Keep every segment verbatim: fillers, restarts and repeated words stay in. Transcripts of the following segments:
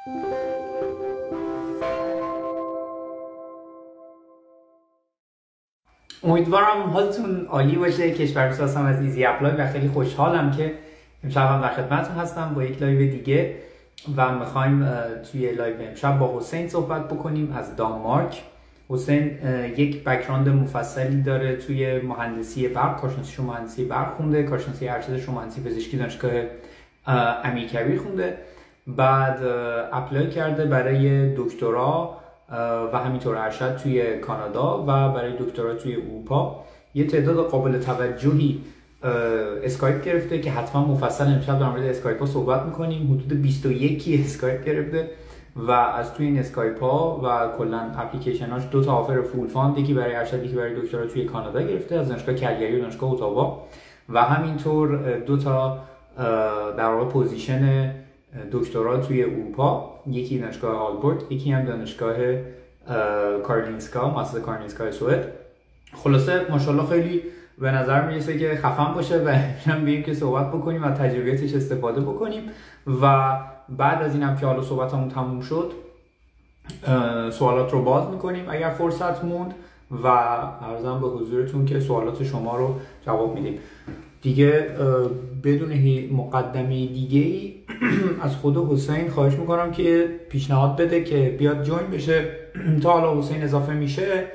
امیدوارم حالتون عالی باشه. کشورفز هستم از ایزی اپلای و خیلی خوشحالم که امشب هم در خدمتتون هستم با یک لایو دیگه و میخوایم توی لایو امشب با حسین صحبت بکنیم از دانمارک. حسین یک بک‌گراند مفصلی داره توی مهندسی برق، کارشناسیش مهندسی برق خونده، کارشناسی ارشدش مهندسی پزشکی دانشگاه امیرکبیر خونده، بعد اپلای کرده برای دکترا و همینطور ارشد توی کانادا و برای دکترا توی اروپا. یه تعداد قابل توجهی اسکایپ گرفته که حتما مفصل امشب در مورد اسکایپ ها صحبت میکنیم. حدود بیست و یک اسکایپ گرفته و از توی این اسکایپ ها و کلا اپلیکیشن هاش دو تا آفر فول فاند، یکی برای ارشد یکی برای دکترا توی کانادا گرفته از دانشگاه کلگری و دانشگاه اتاوا و همینطور دو تا در واقع پوزیشن دکترا توی اروپا، یکی دانشگاه آلبورت یکی هم دانشگاه کارلینسکا، مؤسسه کارلینسکا سوئد. خلاصه ماشاءالله خیلی به نظر میرسه که خفن باشه و هم بیایم که صحبت بکنیم و تجربیاتش استفاده بکنیم و بعد از اینم که حالا صحبتمون تموم شد سوالات رو باز میکنیم اگر فرصت موند و عرضم به حضورتون که سوالات شما رو جواب میدیم. دیگه بدون مقدمه دیگه ای از خود حسین خواهش میکنم که پیشنهاد بده که بیاد جوین بشه. تا حالا حسین اضافه میشه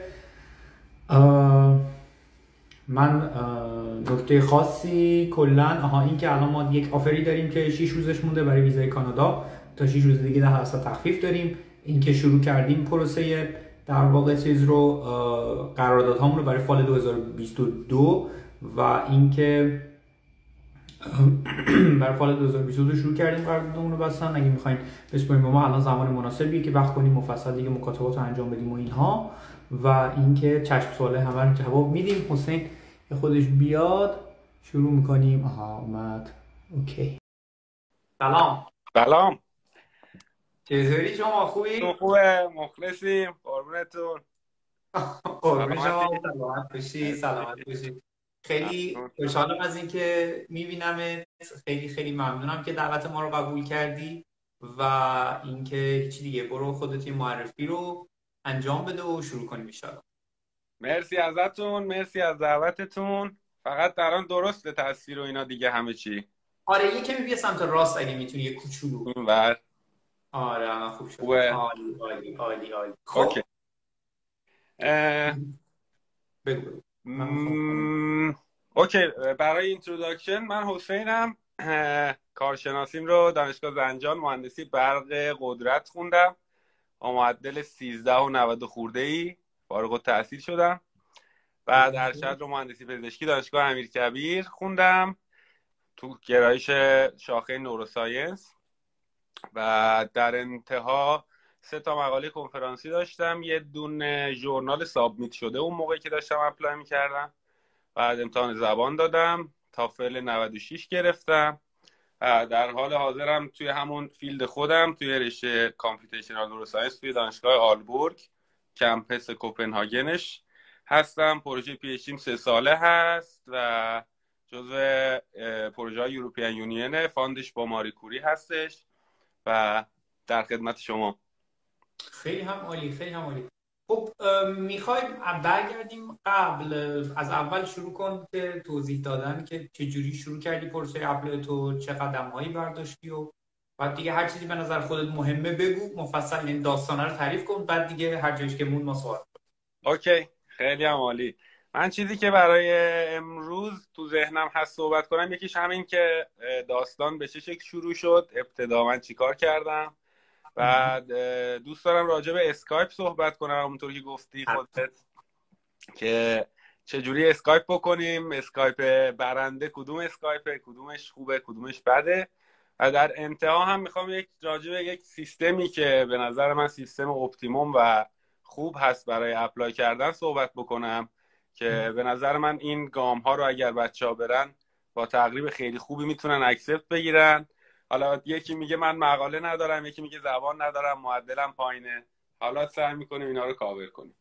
من نکته خاصی کلا آها این که الان ما یک آفری داریم که شش روزش مونده برای ویزای کانادا، تا شش روز دیگه ده درصد تخفیف داریم. این که شروع کردیم پروسه در واقع چیز رو قراردادهامون رو برای فال دو هزار و بیست و دو و اینکه برای فال دو هزار و بیست و دو شروع کردیم قراردادمون رو بستن. اگه می‌خواید بسپاریم به ما الان زمان مناسبیه که وقت کنیم مفصل دیگه مکاتبات رو انجام بدیم و اینها و اینکه چشم سوال همه رو جواب میدیم. حسین خودش بیاد شروع میکنیم. آها اومد. اوکی. سلام. سلام. چطوری شما؟ خوبی؟ تو خوبه؟ مخلصیم. قربونتون. قربون شما. سلامت باشی. سلامت باشی. خیلی خوشحالم از اینکه میبینمت. خیلی خیلی ممنونم که دعوت ما رو قبول کردی و اینکه هیچ دیگه برو خودت این معرفی رو انجام بده و شروع کنیم ان شاء الله. مرسی ازتون، مرسی از دعوتتون. فقط در آن درسته تصویر و اینا دیگه همه چی. آره یه کمی بیا سمت راست اگه میتونی، یه کوچولو. اونور. آره الان خوب شد. خوبه. عالی عالی عالی عالی. خب اوکی. اه... بگو. م... اوکی برای اینتروداکشن من حسینم. کارشناسیم رو دانشگاه زنجان مهندسی برق قدرت خوندم با معدل سیزده و نود خورده ای فارغ التحصیل شدم. بعد ارشد رو مهندسی پزشکی دانشگاه امیرکبیر خوندم تو گرایش شاخه نوروساینس و در انتها سه تا مقاله کنفرانسی داشتم، یه دونه ژورنال سابمیت شده اون موقعی که داشتم اپلای می‌کردم. بعد امتحان زبان دادم، تافل نود و شش گرفتم. در حال حاضرم توی همون فیلد خودم توی رشته کامپیوتیشنال نوروساینس توی دانشگاه آلبورگ کمپس کوپنهاگنش هستم. پروژه پی اچ دی سه ساله هست و جزو پروژه های یوروپیان یونین، فاندش با ماری کوری هستش و در خدمت شما. خیلی هم عالی، خیلی هم عالی. خب میخوایم برگردیم قبل، از اول شروع کن که توضیح دادن که چجوری شروع کردی پروسه اپلای تو، چه قدم‌هایی برداشتی و بعد دیگه هر چیزی به نظر خودت مهمه بگو مفصل، این داستانا رو تعریف کن، بعد دیگه هر جایش که مون ما صحبت کنیم. اوکی خیلی هم عالی. من چیزی که برای امروز تو ذهنم هست صحبت کنم یکیش همین که داستان به چه شکل شروع شد، ابتدا من چیکار کردم. بعد دوست دارم راجع به اسکایپ صحبت کنم، همونطور که گفتی خودت که چجوری اسکایپ بکنیم، اسکایپ برنده کدوم اسکایپ، کدومش خوبه کدومش بده. و در انتها هم میخوام یک راجع به یک سیستمی که به نظر من سیستم اپتیموم و خوب هست برای اپلای کردن صحبت بکنم که به نظر من این گام ها رو اگر بچه ها برن با تقریب خیلی خوبی میتونن اکسپت بگیرن. حالا یکی میگه من مقاله ندارم، یکی میگه زبان ندارم، معدلم پایینه. حالا سعی میکنیم اینا رو کاور کنیم.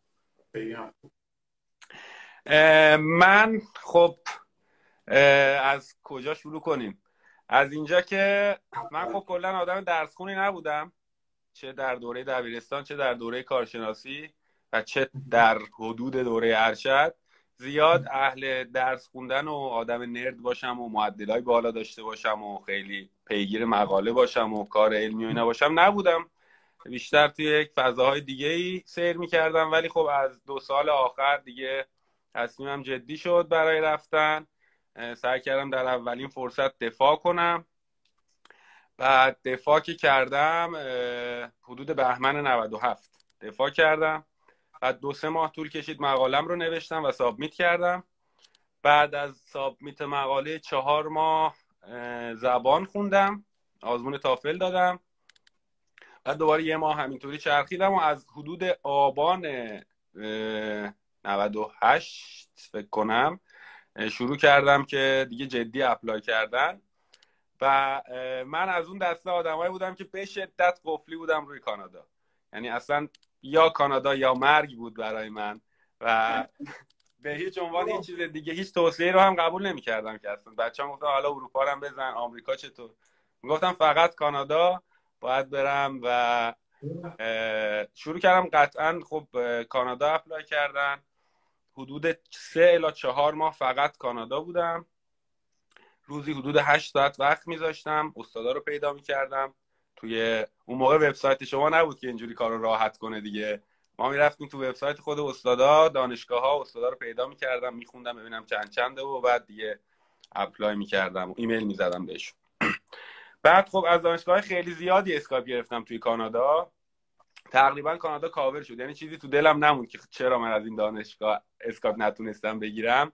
من خب از کجا شروع کنیم؟ از اینجا که من خب کلا آدم درسخونی نبودم چه در دوره دبیرستان، چه در دوره کارشناسی و چه در حدود دوره ارشد زیاد اهل درس خوندن و آدم نرد باشم و معدلای بالا داشته باشم و خیلی پیگیر مقاله باشم و کار علمی و اینا باشم نبودم. بیشتر توی یک فضاهای دیگه ای سیر میکردم. ولی خب از دو سال آخر دیگه تصمیمم جدی شد برای رفتن. سعی کردم در اولین فرصت دفاع کنم. بعد دفاع که کردم حدود بهمن نود و هفت دفاع کردم. بعد دو سه ماه طول کشید مقالم رو نوشتم و سابمیت کردم. بعد از سابمیت مقاله چهار ماه زبان خوندم، آزمون تافل دادم. بعد دوباره یه ماه همینطوری چرخیدم و از حدود آبان نود و هشت فکر کنم شروع کردم که دیگه جدی اپلای کردن. و من از اون دسته آدمایی بودم که به شدت قفلی بودم روی کانادا. یعنی اصلا یا کانادا یا مرگ بود برای من و به هیچ عنوان هیچ چیز دیگه، هیچ توصیه رو هم قبول نمی‌کردم که اصلا. بچه‌ها گفتن حالا اروپا رو هم بزن، آمریکا چطور؟ میگفتم فقط کانادا باید برم و شروع کردم. قطعا خب کانادا اپلای کردن. حدود سه الی چهار ماه فقط کانادا بودم. روزی حدود هشت ساعت وقت میذاشتم، استادا رو پیدا میکردم. توی اون موقع وبسایت شما نبود که اینجوری کارو راحت کنه دیگه. ما میرفتیم تو وبسایت خود استادا، دانشگاه ها، استادا رو پیدا میکردم، میخوندم ببینم چند چنده و بعد دیگه اپلای میکردم و ایمیل میزدم بهشون. بعد خب از دانشگاه خیلی زیادی اسکایپ گرفتم توی کانادا. تقریبا کانادا کاور شد. یعنی چیزی تو دلم نموند که چرا من از این دانشگاه اسکایپ نتونستم بگیرم.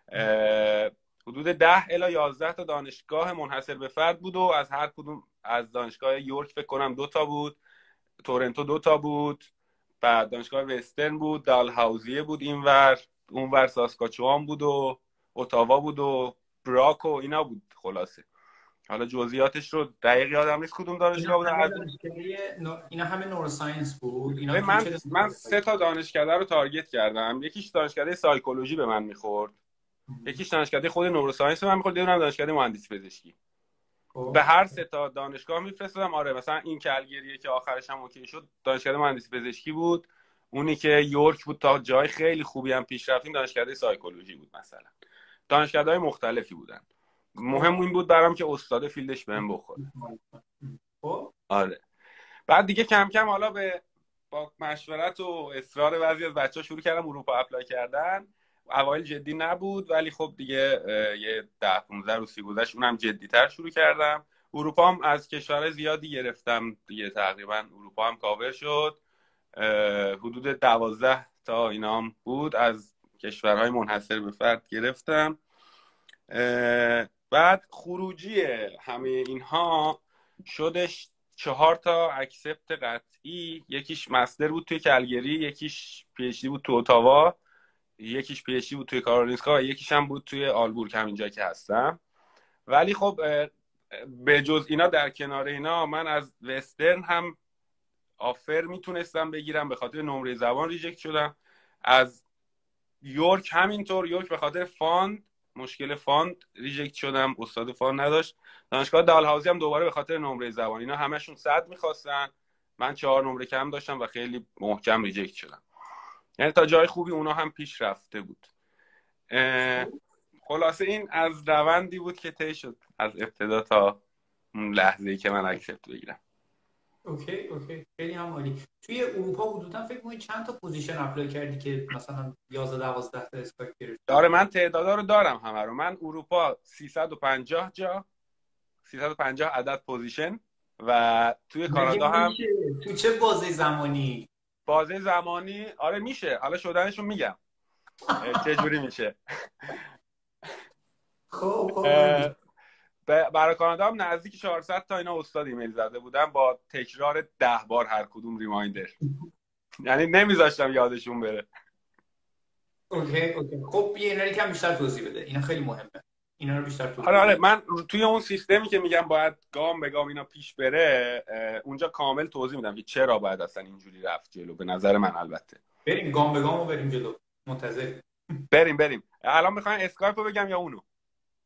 حدود ده الی یازده تا دانشگاه منحصر به فرد بود و از هر کدوم، از دانشگاه یورک فکر کنم دو تا بود، تورنتو دو تا بود، بعد دانشگاه وسترن بود، دالهاوزیه بود اینور، اونور ساسکاچوان بود و اتاوا بود و براک و اینا بود. خلاصه حالا جزئیاتش رو دقیق یادم نیست کدوم دانشگاه بود. از اینا همه نوروساینس بود. اینا من من سه تا دانشکده رو تارگت کردم. یکیش دانشکده سایکولوژی به من میخورد، یکیش دانشکده خود نوروساینس به من میخورد، یه دونم دانشکده مهندسی پزشکی. به هر سه تا دانشگاه میفرستادم. آره مثلا این کلگریه که آخرش هم اوکی شد دانشکده مهندسی پزشکی بود. اونی که یورک بود تا جای خیلی خوبی هم پیش رفتیم دانشکده سایکولوژی بود. مثلا دانشکده‌های مختلفی بودن. مهم این بود برام که استاد فیلدش بهم بخوره. آره. بعد دیگه کم کم حالا به با مشورت و اصرار بعضی از بچه‌ها شروع کردم اروپا اپلای کردن. اوایل جدی نبود ولی خب دیگه یه ده پانزده روزی گذشت اونم جدی‌تر شروع کردم. اروپا هم از کشورهای زیادی گرفتم دیگه، تقریبا اروپا هم کاور شد. حدود دوازده تا اینا هم بود، از کشورهای منحصر به فرد گرفتم. بعد خروجی همه اینها شدش چهار تا اکسپت قطعی. یکیش مستر بود توی کلگری، یکیش پی اچ دی بود تو اتاوا، یکیش پی اچ دی بود توی کارولینسکا و یکیش هم بود توی آلبورگ همینجا که هستم. ولی خب به جز اینا در کنار اینا من از وسترن هم آفر میتونستم بگیرم، به خاطر نمره زبان ریجکت شدم. از یورک همینطور، یورک به خاطر فاند، مشکل فاند ریجکت شدم، استاد فاند نداشت. دانشگاه دالهاوزی هم دوباره به خاطر نمره زبان. اینا همشون صد میخواستن، من چهار نمره کم داشتم و خیلی محکم ریجکت شدم. یعنی تا جای خوبی اونا هم پیش رفته بود. خلاصه این از روندی بود که طی شد از ابتدا تا اون لحظه‌ای که من اکسپت بگیرم. اوکی اوکی خیلی هم عالی. توی اروپا حدودا فکر کنید چند تا پوزیشن اپلای کردی که مثلا یازده دوازده تا اسکایپ گرفتی؟ داره من تعدادا رو دارم همه رو. من اروپا سیصد و پنجاه جا، سیصد و پنجاه عدد پوزیشن و توی کانادا هم. تو چه بازه زمانی؟ بازه زمانی آره میشه، حالا شدنشو میگم چه جوری میشه. خب خب برای کانادا هم نزدیک چهارصد تا اینا استاد ایمیل زده بودم با تکرار ده بار هر کدوم ریمایندر. یعنی نمیذاشتم یادشون بره. اوکی اوکی خب یه اینا رو کم بیشتر توضیح بده، اینا خیلی مهمه. اینا رو بیشتر توضیح آره آره من توی اون سیستمی که میگم باید گام به گام اینا پیش بره اونجا کامل توضیح میدم که چرا باید اصلا اینجوری رفت جلو. به نظر من البته بریم گام به گام و بریم جلو. منتظر بریم بریم. الان میخواین اسکایپ رو بگم یا اونو؟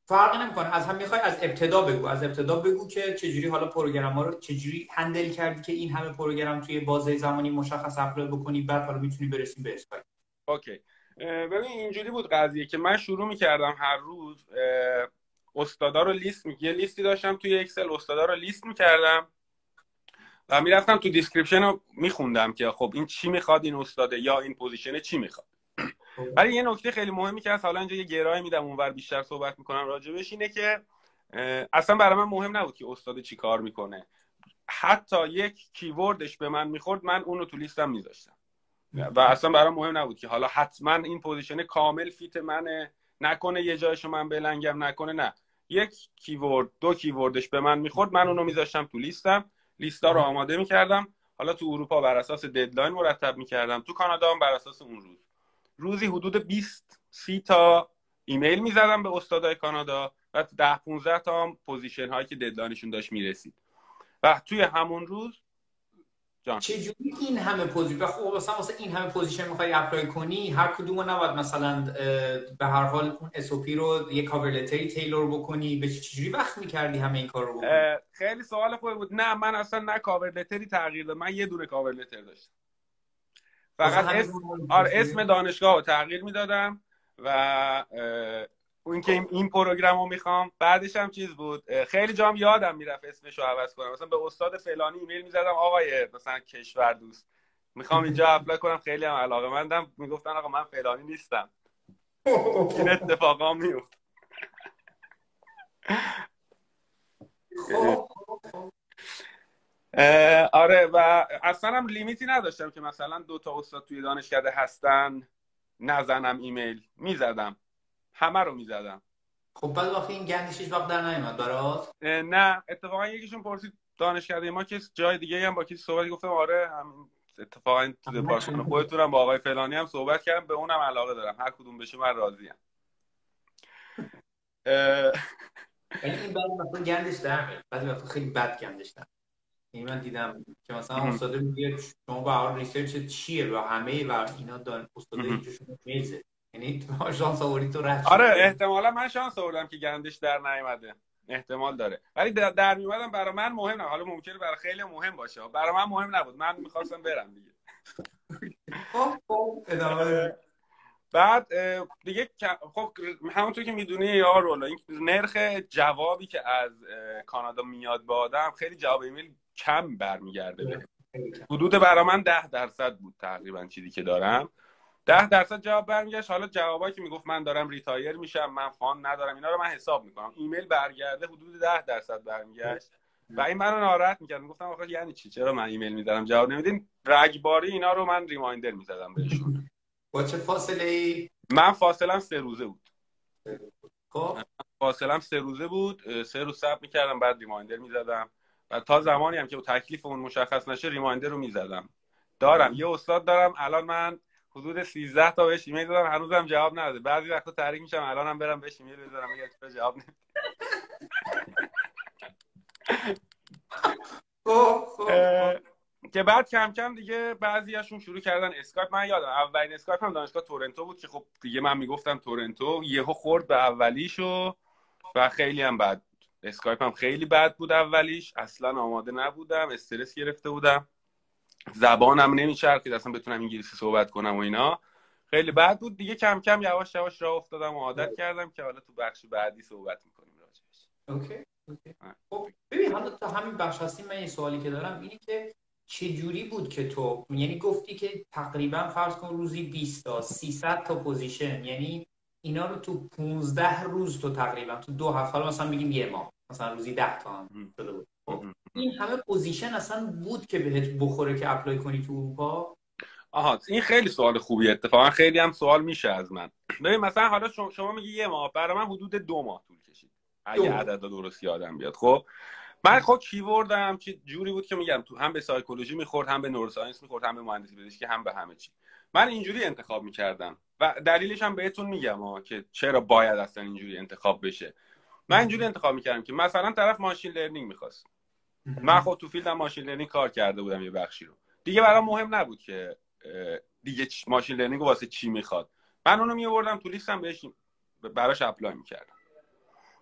فرقی نمیکنه. از هم میخوای از ابتدا بگو، از ابتدا بگو که چجوری حالا پروگرام رو چجوری هندل کردی که این همه پروگرام توی بازه زمانی مشخص اپلود بکنی، بعد حالا میتونی برسیم به اسکایپ. اوکی. ببین اینجوری بود قضیه که من شروع میکردم هر روز استادا رو لیست می... یه لیستی داشتم توی اکسل، استادا رو لیست میکردم و میرفتم تو دیسکریپشن رو میخوندم که خب این چی میخواد این استاده، یا این پوزیشن چی میخواد. ولی یه نکته خیلی مهمی که از حالا اینجا یه گرایی میدم اونور بیشتر صحبت میکنم راجبش اینه که اصلا برای من مهم نبود که استاد چی کار میکنه. حتی یک کیوردش به من میخورد من اون رو تو لیستم میذاشتم و اصلا برای مهم نبود که حالا حتما این پوزیشن کامل فیت منه، نکنه یه جایشو من بلنگم، نکنه نه، یک کیورد دو کیوردش به من میخورد من اون رو میذاشتم تو لیستم. لیستا رو آماده میکردم. حالا تو اروپا بر اساس ددلاین مرتب میکردم، تو کانادا هم بر اساس اون روز. روزی حدود بیست سی تا ایمیل میزدم به استادای کانادا و ده پانزده تا هم پوزیشن هایی که ددلاینشون داشت میرسید و توی همون روز جان چجوری این همه پوزیشن خب مثلا واسه این همه پوزیشن میخوای اپلای کنی، هر کدومو نباید مثلا به هر حال اون اس او پی رو یه کاور لتری تیلور بکنی، به چجوری وقت میکردی همه این کار رو بکنی؟ خیلی سوال خوبی بود. نه من اصلا نه کاور لتری تغییر دادم، من یه دونه کاور لتر داشتم فقط. اسم آره اسم دانشگاه رو تغییر میدادم و اون که این پروگرام رو میخوام. بعدش هم چیز بود، خیلی جام یادم میرفت اسمش رو عوض کنم. مثلا به استاد فلانی ایمیل میزدم آقای مثلا کشور دوست میخوام اینجا اپلای کنم، خیلی هم علاقه‌مندم، میگفتن آقا من فلانی نیستم. این اتفاقا میفت. آره و اصلا هم لیمیتی نداشتم که مثلا دو تا استاد توی دانشکده هستن نزنم ایمیل، میزدم، همه رو میزدم. خب بعد وقتی این گندش هیچ وقت در نیومد برات؟ نه اتفاقا یکیشون پرسید دانشکده ما که جای دیگه هم با کسی صحبت، گفتم آره هم اتفاقا تو دپارتمان خودتون هم با آقای فلانی هم صحبت کردم، به اونم علاقه دارم، هر کدوم بشه من راضیم. یعنی این بعد مثلا گندش در میاد، بعد وقتا خیلی بد گندش در. یعنی من دیدم که مثلا استاد میگه شما با هر ریسرچ چیه و همه و اینا دان استادای اینجاشون میزه، یعنی تو شانس آوردی تو رد. آره احتمالا من شانس آوردم که گندش در نیومده، احتمال داره، ولی در میومدم برای من مهم نه. حالا ممکنه برای خیلی مهم باشه، برای من مهم نبود، من میخواستم برم دیگه. خب ادامه. بعد دیگه خب همونطور که میدونی یا رولا این نرخ جوابی که از کانادا میاد به آدم خیلی جواب ایمیل کم برمیگرده به حدود برای من ده درصد بود تقریبا چیزی که دارم، ده درصد جواب برمیگشت. حالا جوابایی که میگفت من دارم ریتایر میشم، من فان ندارم، اینا رو من حساب میکنم، ایمیل برگرده حدود ده درصد برمیگشت و این منو ناراحت میکرد. میگفتم آخه یعنی چی، چرا من ایمیل میذارم جواب نمیدین؟ رگباری اینا رو من ریمایندر میزدم بهشون. با چه فاصله ای؟ من فاصلم سه روزه بود. خب فاصلم سه روزه بود، سه روز صبر میکردم بعد ریمایندر میزدم و تا زمانی هم که تکلیف اون مشخص نشه ریمایندر رو میزدم. دارم یه استاد دارم الان من حدود سیزده تا بهش ایمیل دادم هنوزم جواب نداده. بعضی وقتا تحریک میشم الانم برم بهش ایمیل بزنم میگه چرا جواب نمیده. که بعد کم کم دیگه بعضیاشون شروع کردن اسکایپ. من یادم اولین اسکایپ هم دانشگاه تورنتو بود که خب دیگه من میگفتم تورنتو، یهو خورد به اولیشو و خیلی هم بد بود. اسکایپ هم خیلی بد بود اولیش، اصلا آماده نبودم، استرس گرفته بودم، زبانم نمیچرخید اصلا بتونم انگلیسی صحبت کنم و اینا، خیلی بد بود. دیگه کم کم یواش یواش راه افتادم و عادت کردم که حالا تو بخش بعدی صحبت میکنیم راجعش. اوکی اوکی. خب ببین حالا تا همین بخش هستیم، من یه سوالی که دارم اینه که چه جوری بود که تو، یعنی گفتی که تقریبا فرض کن روزی بیست تا سیصد تا پوزیشن، یعنی اینا رو تو پانزده روز تو تقریبا تو دو هفته، حالا مثلا بگیم یه ماه مثلا روزی ده تا هم شده بود. خب این همه پوزیشن اصلا بود که بهت بخوره که اپلای کنی تو اروپا؟ آها این خیلی سوال خوبیه، اتفاقا خیلی هم سوال میشه از من. ببین مثلا حالا شما, شما میگی یه ماه، برای من حدود دو ماه طول کشید اگه عدد درست یادم بیاد. خب من خود کیوردم چه جوری بود که میگم تو هم به سایکولوژی میخورد، هم به نوروساینس میخورد، هم به مهندسی پزشکی، هم به همه چی. من اینجوری انتخاب میکردم و دلیلش هم بهتون میگم ها که چرا باید اصلا اینجوری انتخاب بشه. من اینجوری انتخاب میکردم که مثلا طرف ماشین لرنینگ میخواست، من خود تو فیلدم ماشین لرنینگ کار کرده بودم یه بخشی رو، دیگه برام مهم نبود که دیگه ماشین لرنینگ واسه چی میخواد، من اونو میآوردم تو لیستم بهش براش اپلای میکردم.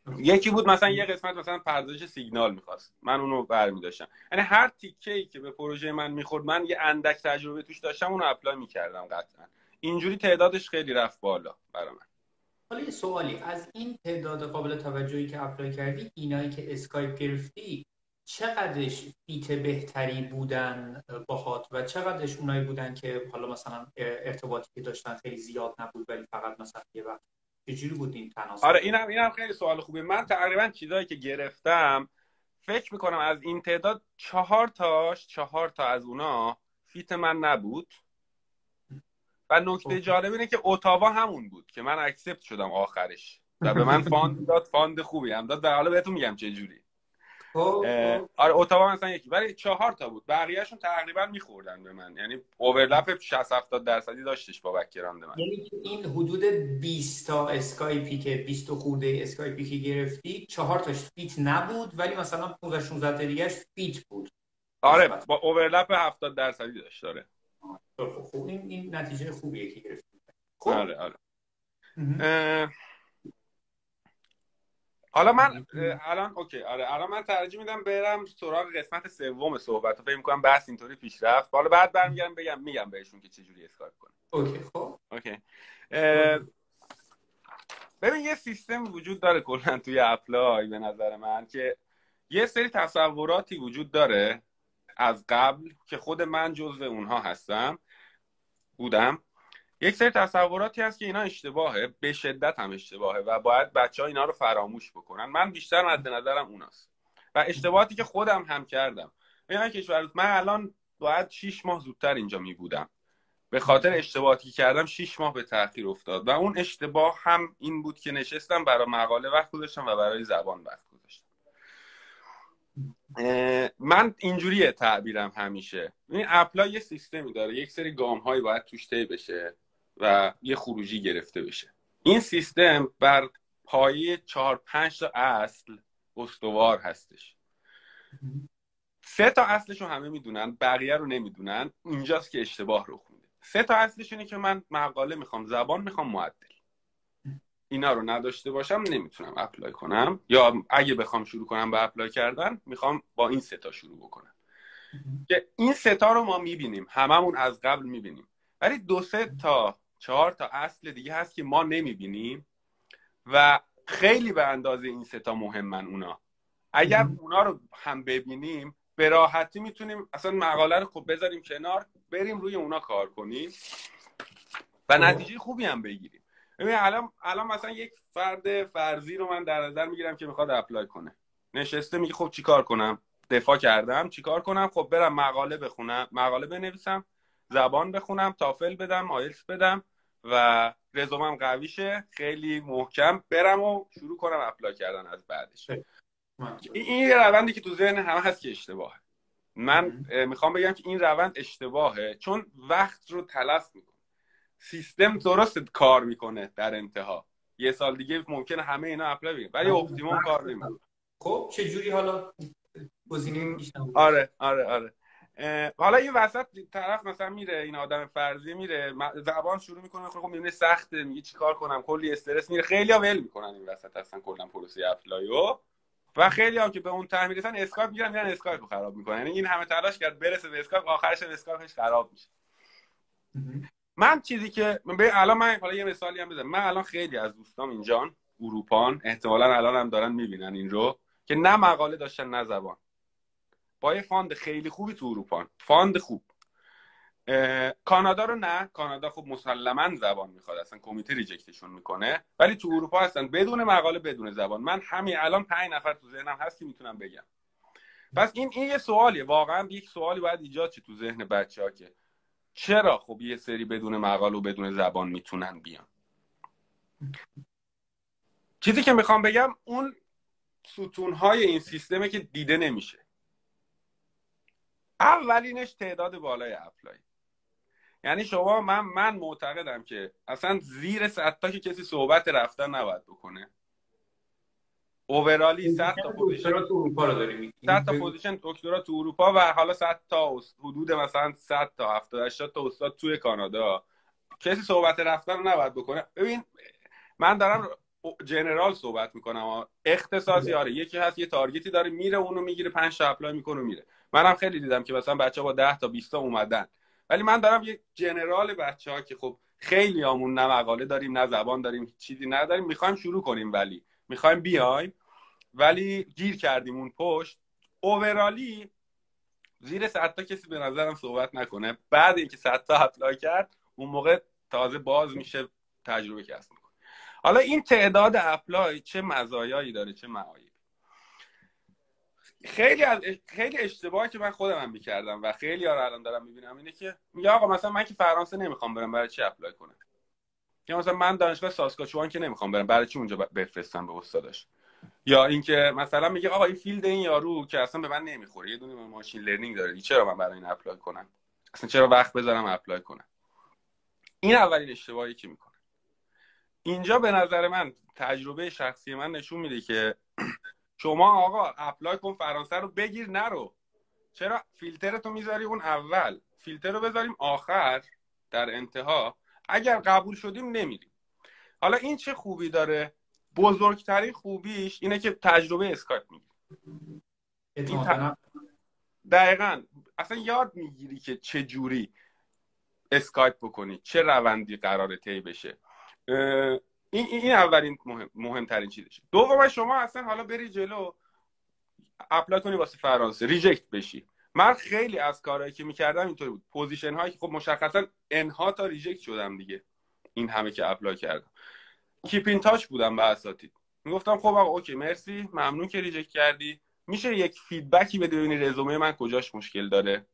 یکی بود مثلا یه قسمت مثلا پردازش سیگنال میخواست، من اونو برمی‌داشتم. یعنی هر تیکه‌ای که به پروژه من میخورد، من یه اندک تجربه توش داشتم، اونو اپلای میکردم قطعا. اینجوری تعدادش خیلی رفت بالا برای من. حالا یه سوالی، از این تعداد قابل توجهی که اپلای کردی، اینایی که اسکایپ گرفتی چقدرش فیت بهتری بودن باهات و چقدرش اونایی بودن که حالا مثلا ارتباطی که داشتن خیلی زیاد نبود ولی فقط مثلا یه وقت؟ چجوری بود این تناسب؟ آره اینم اینم خیلی سوال خوبه. من تقریبا چیزایی که گرفتم فکر میکنم از این تعداد چهار تاش چهار تا از اونا فیت من نبود. و نکته جالب اینه که اتاوا همون بود که من اکسپت شدم آخرش و به من فاند داد، فاند خوبی هم داد و حالا بهتون میگم چه جوری. آره اتاوا مثلا یکی، ولی چهار تا بود، بقیه‌شون تقریبا میخوردن به من، یعنی اوورلپ شصت هفتاد درصدی داشتش با بک‌گراند من. یعنی این حدود بیست تا اسکایپی که بیست خورده اسکایپی که گرفتی، چهار تاش فیت نبود ولی مثلا پانزده شانزده تا دیگه‌اش فیت بود. آره با اوورلپ هفتاد درصدی داشت. آره خب این این نتیجه خوبیه که گرفتی. خب آره آره حالا من الان اوکی آره الان من ترجیح میدم برم سراغ قسمت سوم صحبت رو. فکر می‌کنم بحث اینطوری پیش رفت. حالا بعد برمیگردم بگم میگم بهشون که چه جوری اسکایپ کنه. اوکی خب اوکی ببین یه سیستم وجود داره کلا توی اپلای به نظر من که یه سری تصوراتی وجود داره از قبل که خود من جزو اونها هستم بودم. یک سری تصوراتی هست که اینا اشتباهه، به شدت هم اشتباهه و باید بچه‌ها اینا رو فراموش بکنن. من بیشتر مد نظرم اوناست و اشتباهاتی که خودم هم کردم. ببین کشور من الان باید شش ماه زودتر اینجا می بودم، به خاطر اشتباهاتی که کردم شش ماه به تأخیر افتاد و اون اشتباه هم این بود که نشستم برای مقاله وقت گذاشتم و برای زبان وقت گذاشتم. من اینجوریه تعبیرم همیشه. این اپلای یه سیستمی داره، یک سری گام هایی باید توش طی بشه و یه خروجی گرفته بشه. این سیستم بر پایه چهار پنج تا اصل استوار هستش. سه تا اصلشو همه میدونن، بقیه رو نمیدونن. اینجاست که اشتباه رخ میده. سه تا اصلش اینه که من مقاله میخوام، زبان میخوام، معدل. اینا رو نداشته باشم نمیتونم اپلای کنم، یا اگه بخوام شروع کنم به اپلای کردن میخوام با این سه تا شروع بکنم. که این سه تا رو ما میبینیم، هممون از قبل میبینیم، ولی دو سه تا چهار تا اصل دیگه هست که ما نمیبینیم و خیلی به اندازه این سه تا مهمن اونا. اگر اونا رو هم ببینیم به راحتی میتونیم اصلا مقاله رو خب بذاریم کنار، بریم روی اونا کار کنیم و نتیجه خوبی هم بگیریم. ببین الان الان مثلا یک فرد فرضی رو من در نظر میگیرم که میخواد اپلای کنه، نشسته میگه خب چیکار کنم؟ دفاع کردم، چیکار کنم؟ خب برم مقاله بخونم، مقاله بنویسم، زبان بخونم، تافل بدم، آیلتس بدم و رزومم قویشه، خیلی محکم برم و شروع کنم اپلای کردن از بعدش. این یه روندی که تو ذهن همه هست که اشتباهه. من میخوام بگم که این روند اشتباهه چون وقت رو تلف میکنه. سیستم درست کار میکنه در انتها، یه سال دیگه ممکنه همه اینا اپلای بگیرن ولی اپتیموم کار نمیکنه. خب چه جوری حالا گزینه پیش نمیاد؟ آره آره آره حالا این وسط طرف مثلا میره، این آدم فرضی میره زبان شروع میکنه، خب میبینه سخته، میگه چیکار کنم، کلی استرس میره. خیلی‌ها ول میکنن این وسط اصلا کلا پروسه اپلایو و خیلی هم که به اون ته میرسن اسکایپ میگیرن میرن اسکایپ رو خراب میکنن. یعنی این همه تلاش کرد برسه به اسکایپ، آخرش اسکایپش خراب میشه. من چیزی که الان من حالا یه مثالی هم بزنم، من الان خیلی از دوستام اینجان اروپان، احتمالاً الان هم دارن میبینن این رو، که نه مقاله داشتن نه زبان، با یه فاند خیلی خوبی تو اروپان، فاند خوب. کانادا رو نه، کانادا خب مسلماً زبان میخواد، اصلا کمیته ریجکتشون میکنه، ولی تو اروپا هستن بدون مقاله بدون زبان. من همین الان پنج نفر تو ذهنم هست که میتونم بگم. پس این این یه سوالیه، واقعا یک سوالی باید ایجاد شه تو ذهن بچه‌ها که چرا خب یه سری بدون مقاله و بدون زبان میتونن بیان. چیزی که میخوام بگم اون ستونهای این سیستمه که دیده نمیشه. اولینش تعداد بالای اپلای. یعنی شما من من معتقدم که اصلا زیر صد تا که کسی صحبت رفتن نباید بکنه. اوورالی صد تا پوزیشن تو اروپا رو داریم، صد تا پوزیشن دکترا تو اروپا و حالا صد تا حدود مثلا صد تا هفتاد هشتاد تا استاد توی کانادا، کسی صحبت رفتن رو نباید بکنه. ببین من دارم جنرال صحبت میکنم. اختصاصی آره یکی هست یه تارگتی داره میره اونو میگیره پنج تا اپلای میکنه میره. منم خیلی دیدم که مثلا بچه‌ها با ده تا بیست تا اومدن، ولی من دارم یه جنرال بچه‌ها که خب خیلی همون نه مقاله داریم نه زبان داریم چیزی نداریم، میخوایم شروع کنیم ولی میخوایم بیایم ولی گیر کردیم اون پشت. اوورالی زیر صد تا کسی به نظرم صحبت نکنه. بعد اینکه صد تا اپلای کرد اون موقع تازه باز میشه تجربه کسب میکنه. حالا این تعداد اپلای چه مزایایی داره چه معایبی؟ خیلی از خیلی اشتباهی که من خودم هم میکردم و خیلی ها الان دارم میبینم اینه که میگه آقا مثلا من که فرانسه نمیخوام برم برای چی اپلای کنم، یا مثلا من دانشگاه ساسکاچوان که نمیخوام برم برای چی اونجا بفرستم به استاداش، یا اینکه مثلا میگه آقا این فیلد این یارو که اصلا به من نمیخوره یه دونه ماشین لرنینگ داره چرا من برای این اپلای کنم، اصلا چرا وقت بذارم اپلای کنم. این اولین اشتباهی که میکنه. اینجا به نظر من تجربه شخصی من نشون میده که شما آقا اپلای کن فرانسه رو بگیر نرو، چرا فیلترتو میذاری اون اول، فیلتر رو بذاریم آخر در انتها، اگر قبول شدیم نمیریم. حالا این چه خوبی داره؟ بزرگترین خوبیش اینه که تجربه اسکایپ میگیری. این ت... دقیقاً اصلا یاد میگیری که چه جوری اسکایپ بکنی، چه روندی قراره طی بشه. این این اولین مهم مهمترین چیزشه. دوم شما اصلا حالا بری جلو اپلای کنی واسه فرانسه ریجکت بشی. من خیلی از کارهایی که میکردم اینطوری بود، پوزیشن هایی که خب مشخصا انها تا ریجکت شدم دیگه، این همه که اپلای کردم کیپ این تاچ بودم با اساتید، میگفتم خب آقا اوکی مرسی ممنون که ریجکت کردی، میشه یک فیدبکی بده ببینی رزومه من کجاش مشکل داره.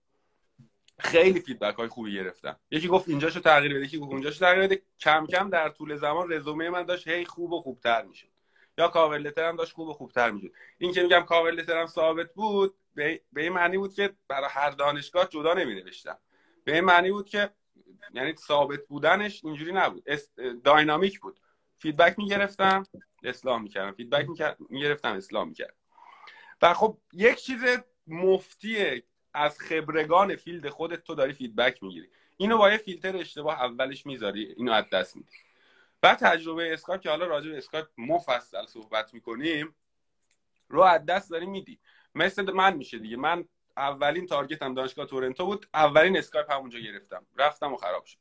خیلی فیدبک های خوبی گرفتم، یکی گفت اینجاشو تغییر بده، یکی گفت اونجاشو تغییر بده. کم کم در طول زمان رزومه من داشت هی خوب و خوبتر میشد، یا کاور لترم داشت خوب و خوبتر میشد. این که میگم کاور لترم ثابت بود به این معنی بود که برای هر دانشگاه جدا نمی‌نوشتم، به این معنی بود که یعنی ثابت بودنش اینجوری نبود، داینامیک بود. فیدبک میگرفتم اصلاح میکردم، فیدبک میگرفتم اصلاح میکردم. و خب یک چیز مفتیه، از خبرگان فیلد خودت تو داری فیدبک میگیری، اینو با یه فیلتر اشتباه اولش میذاری اینو از دست میدی. بعد تجربه اسکایپ که حالا راجع به اسکایپ مفصل صحبت میکنیم رو از دست داری میدی. مثل من میشه دیگه، من اولین تارگتم دانشگاه تورنتو بود، اولین اسکایپ همونجا گرفتم، رفتم و خراب شد.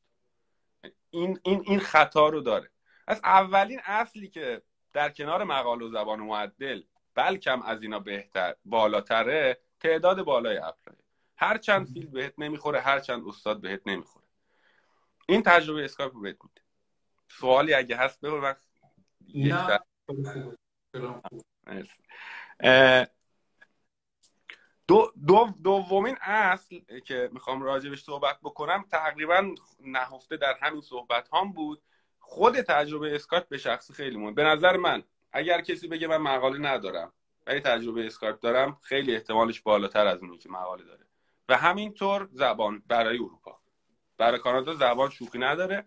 این این این خطا رو داره. از اولین اصلی که در کنار مقاله و زبان و معدل بلکم از اینا بهتر بالاتره تعداد بالای اپلای. هر چند فیلد بهت نمیخوره، هر چند استاد بهت نمیخوره. این تجربه اسکایپ رو بهت میده. سوالی اگه هست بگو. نه دو دو دومین اصل که میخوام راجبش صحبت بکنم تقریبا نهفته در همین صحبت هام بود، خود تجربه اسکایپ به شخصی خیلی مهمه. به نظر من اگر کسی بگه من مقاله ندارم ولی تجربه اسکایپ دارم، خیلی احتمالش بالاتر از اونی که مقاله داره. و همینطور زبان برای اروپا، برای کانادا زبان شوخی نداره.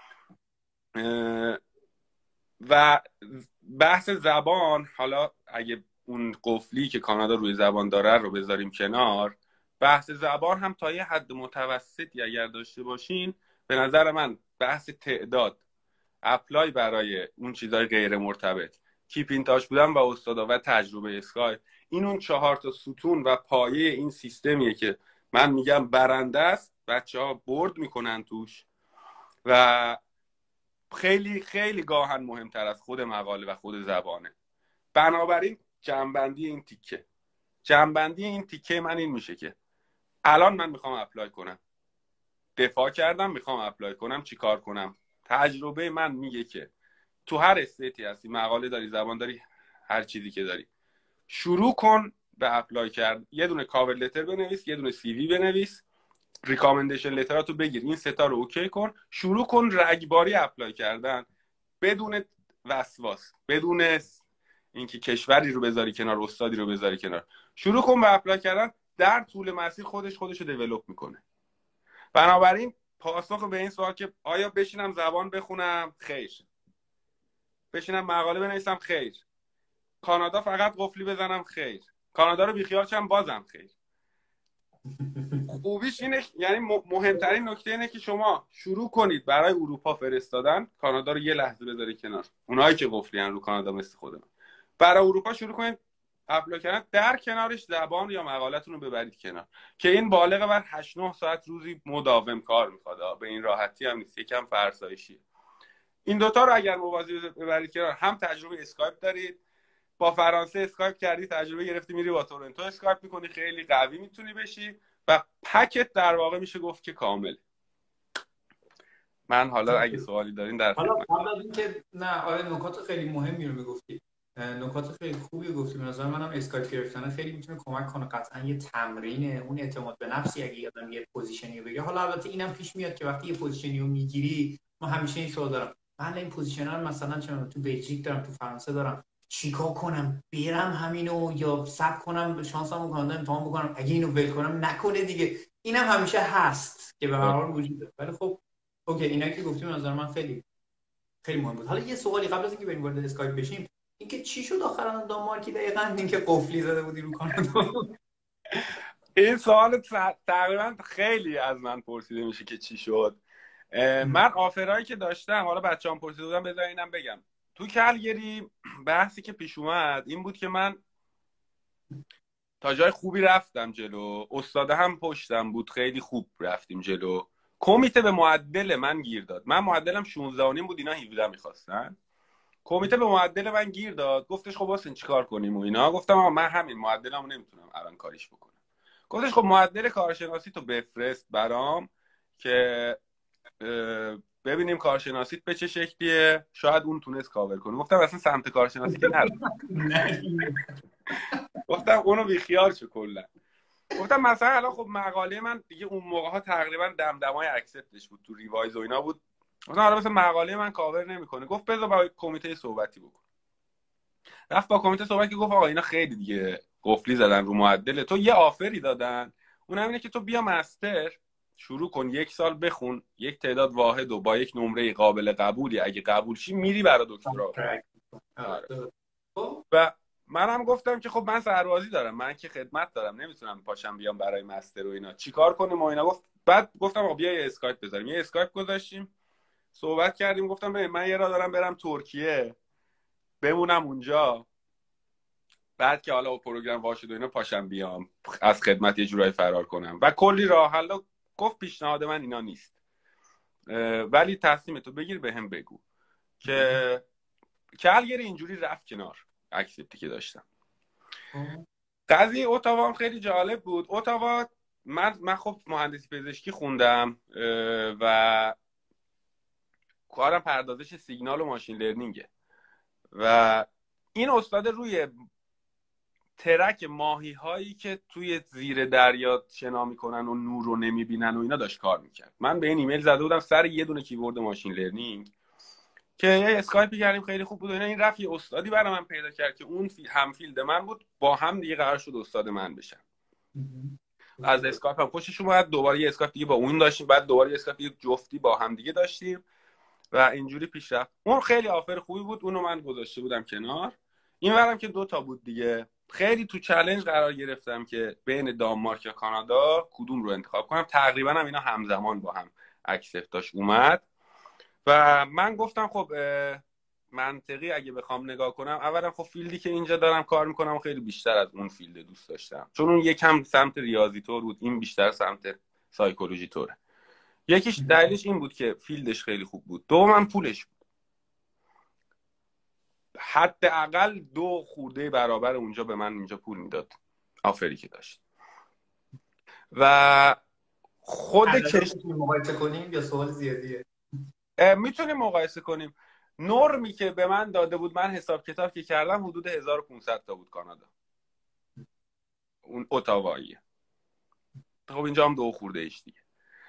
و بحث زبان، حالا اگه اون قفلی که کانادا روی زبان داره رو بذاریم کنار، بحث زبان هم تا یه حد متوسطی اگر داشته باشین، به نظر من بحث تعداد اپلای برای اون چیزای غیر مرتبط، کیپ این تاچ بودن و استادا و تجربه اسکایپ، این اون چهار تا ستون و پایه این سیستمیه که من میگم برنده است، بچه‌ها برد میکنن توش و خیلی خیلی گاهن مهمتر از خود مقاله و خود زبانه. بنابراین جنبندی این تیکه جنبندی این تیکه من این میشه که الان من میخوام اپلای کنم، دفاع کردم میخوام اپلای کنم، چی کار کنم؟ تجربه من میگه که تو هر استیتی هستی، مقاله داری، زبان داری، هر چیزی که داری، شروع کن به اپلای کرد. یه دونه کاور لتر بنویس، یه دونه سی وی بنویس، ریکامندیشن لتراتو بگیر، این ستا رو اوکی کن، شروع کن رگباری اپلای کردن بدون وسواس، بدون اینکه کشوری رو بذاری کنار، استادی رو بذاری کنار. شروع کن به اپلای کردن، در طول مسیر خودش خودش رو دیولپ میکنه. بنابراین پاسخ به این سوال که آیا بشینم زبان بخونم، خیر. بشینم مقاله بنویسم، خیر. کانادا فقط قفلی بزنم، خیر. کانادا رو بیخیال شم، بازم خیر. خوبیش اینه یعنی مهمترین نکته اینه که شما شروع کنید برای اروپا فرستادن، کانادا رو یه لحظه بذارید کنار، اونایی که قفلیان رو کانادا مثل خودمون، برای اروپا شروع کنید اپلای کردن، در کنارش زبان یا مقالتون رو ببرید کنار که این بالغ بر هشت نه ساعت روزی مداوم کار میخواد، به این راحتی هم نیست، یکم فرسایشیه. این دوتا رو اگر موازی ببرید کنار، هم تجربه اسکایپ دارید، با فرانسه اسکایپ کردی تجربه گرفتی، میری با تورنتو اسکایپ میکنی، خیلی قوی میتونی بشی و پکت در واقع میشه گفت که کامل. من حالا اگه سوالی دارین در حالا قبل از اینکه نه آره نکات خیلی مهمی رو میگفتی، نکات خیلی خوبی گفتی. به نظر منم اسکایپ گرفتن خیلی میتونه کمک کنه. قطعا یه تمرین اون اعتماد به نفسی اگه آدم یه پوزیشنی رو بگیره. حالا البته اینم پیش میاد که وقتی یه پوزیشنی رو میگیری، ما همیشه این سوال دارم، من این پوزیشن رو مثلا چون تو بلژیک دارم، تو فرانسه دارم، چیکار کنم؟ برم همینو یا صبر کنم شانسمو کانادا امتحان بکنم؟ اگه اینو ول کنم نکنه دیگه. اینم همیشه هست که به هر حال وجود داره. ولی خب اوکی، اینا که گفتیم به نظر من خیلی خیلی مهم بود. حالا یه سوالی قبل از اینکه بریم وارد اسکایپ بشیم، اینکه چی شد آخرا دانمارکی دقیقاً اینکه قفلی زده بودی رو کانادا؟ این سوال تقریبا خیلی از من پرسیده میشه که چی شد. من آفرایی که داشتم، حالا بچه‌ام پرسیده بودن، بذار اینم بگم. تو کلگری بحثی که پیش اومد این بود که من تا جای خوبی رفتم جلو، استاده هم پشتم بود، خیلی خوب رفتیم جلو. کمیته به معدل من گیر داد. من معدلم شانزده و نیم بود، اینا هفده میخواستن. کمیته به معدل من گیر داد، گفتش خب واسه چیکار کنیم و اینا. گفتم آقا من همین معدلمو نمیتونم الان کاریش بکنم. گفتش خب معدل کارشناسی تو بفرست برام که ببینیم کارشناسیت به چه شکلیه، شاید اون تونست کاور کنه. گفتم اصلا سمت کارشناسی که نره. گفتم اونو بیخیال شو کلا. گفتم مثلا الان خب مقاله من دیگه اون موقع ها تقریبا دمدمای اکسپتش بود، تو ریوایز و اینا بود. گفتم حالا مثلا مقاله من کاور نمیکنه. گفت بذار با کمیته صحبتی بکن. رفت با کمیته صحبت که گفت آقا اینا خیلی دیگه قفلی زدن رو معدل تو، یه آفری دادن، اونم اینه که تو بیا مستر شروع کن، یک سال بخون، یک تعداد واحد و با یک نمره قابل قبولی، اگه قبول شی میری برای دکترا. و منم گفتم که خب من سربازی دارم، من که خدمت دارم، نمیتونم پاشم بیام برای مستر و اینا، چیکار کنیم و اینا. گفت بعد گفتم آقا بیا یه اسکایپ بذاریم. یه اسکایپ گذاشتیم، صحبت کردیم. گفتم ببین من یه راه دارم برم ترکیه، بمونم اونجا، بعد که حالا پروگرام واشد و اینا پاشم بیام از خدمت یه جورایی فرار کنم و کلی راه حل. گفت پیشنهاد من اینا نیست، ولی تصمیم تو بگیر بهم بگو. که کلگری اینجوری رفت کنار اکسپتی که داشتم. قضیه اتاوا هم خیلی جالب بود. اتاوا من من خب مهندسی پزشکی خوندم و کارم پردازش سیگنال و ماشین لرنینگه و این استاد روی ترک ماهی هایی که توی زیر دریا شنا میکنن و نور رو نمیبینن و اینا داشت کار میکرد. من به این ایمیل زده بودم سر یه دونه کیورد ماشین لرنینگ که یه اسکایپی کردیم، خیلی خوب بود و اینا. این رفت یه استادی برای من پیدا کرد که اون هم فیلد من بود، با هم دیگه قرار شد استاد من بشن. از اسکایپ هم خوشش اومد، دوباره یه اسکایپ دیگه با اون داشتیم، بعد دوباره یه اسکایپ دیگه جفتی با هم دیگه داشتیم و اینجوری پیش رفت. اون خیلی آفر خوبی بود، اونو من گذاشته بودم کنار. این ورم که دو تا بود دیگه. خیلی تو چالش قرار گرفتم که بین دانمارک یا کانادا کدوم رو انتخاب کنم. تقریبا هم اینا همزمان با هم اکسپتاش اومد و من گفتم خب منطقی اگه بخوام نگاه کنم، اولا خب فیلدی که اینجا دارم کار میکنم خیلی بیشتر از اون فیلد دوست داشتم، چون اون یکم سمت ریاضی طور بود، این بیشتر سمت سایکولوژی طوره. یکیش دلیلش این بود که فیلدش خیلی خوب بود، دومم پولش بود. حداقل دو خورده برابر اونجا به من اینجا پول میداد آفری که داشت. و خود کش مقایسه کنیم یا سوال زیادیه؟ میتونیم مقایسه کنیم. نرمی که به من داده بود، من حساب کتاب که کردم حدود هزار و پانصد تا بود کانادا، اون اتاواییه. خب اینجا هم دو خورده ایش دیگه.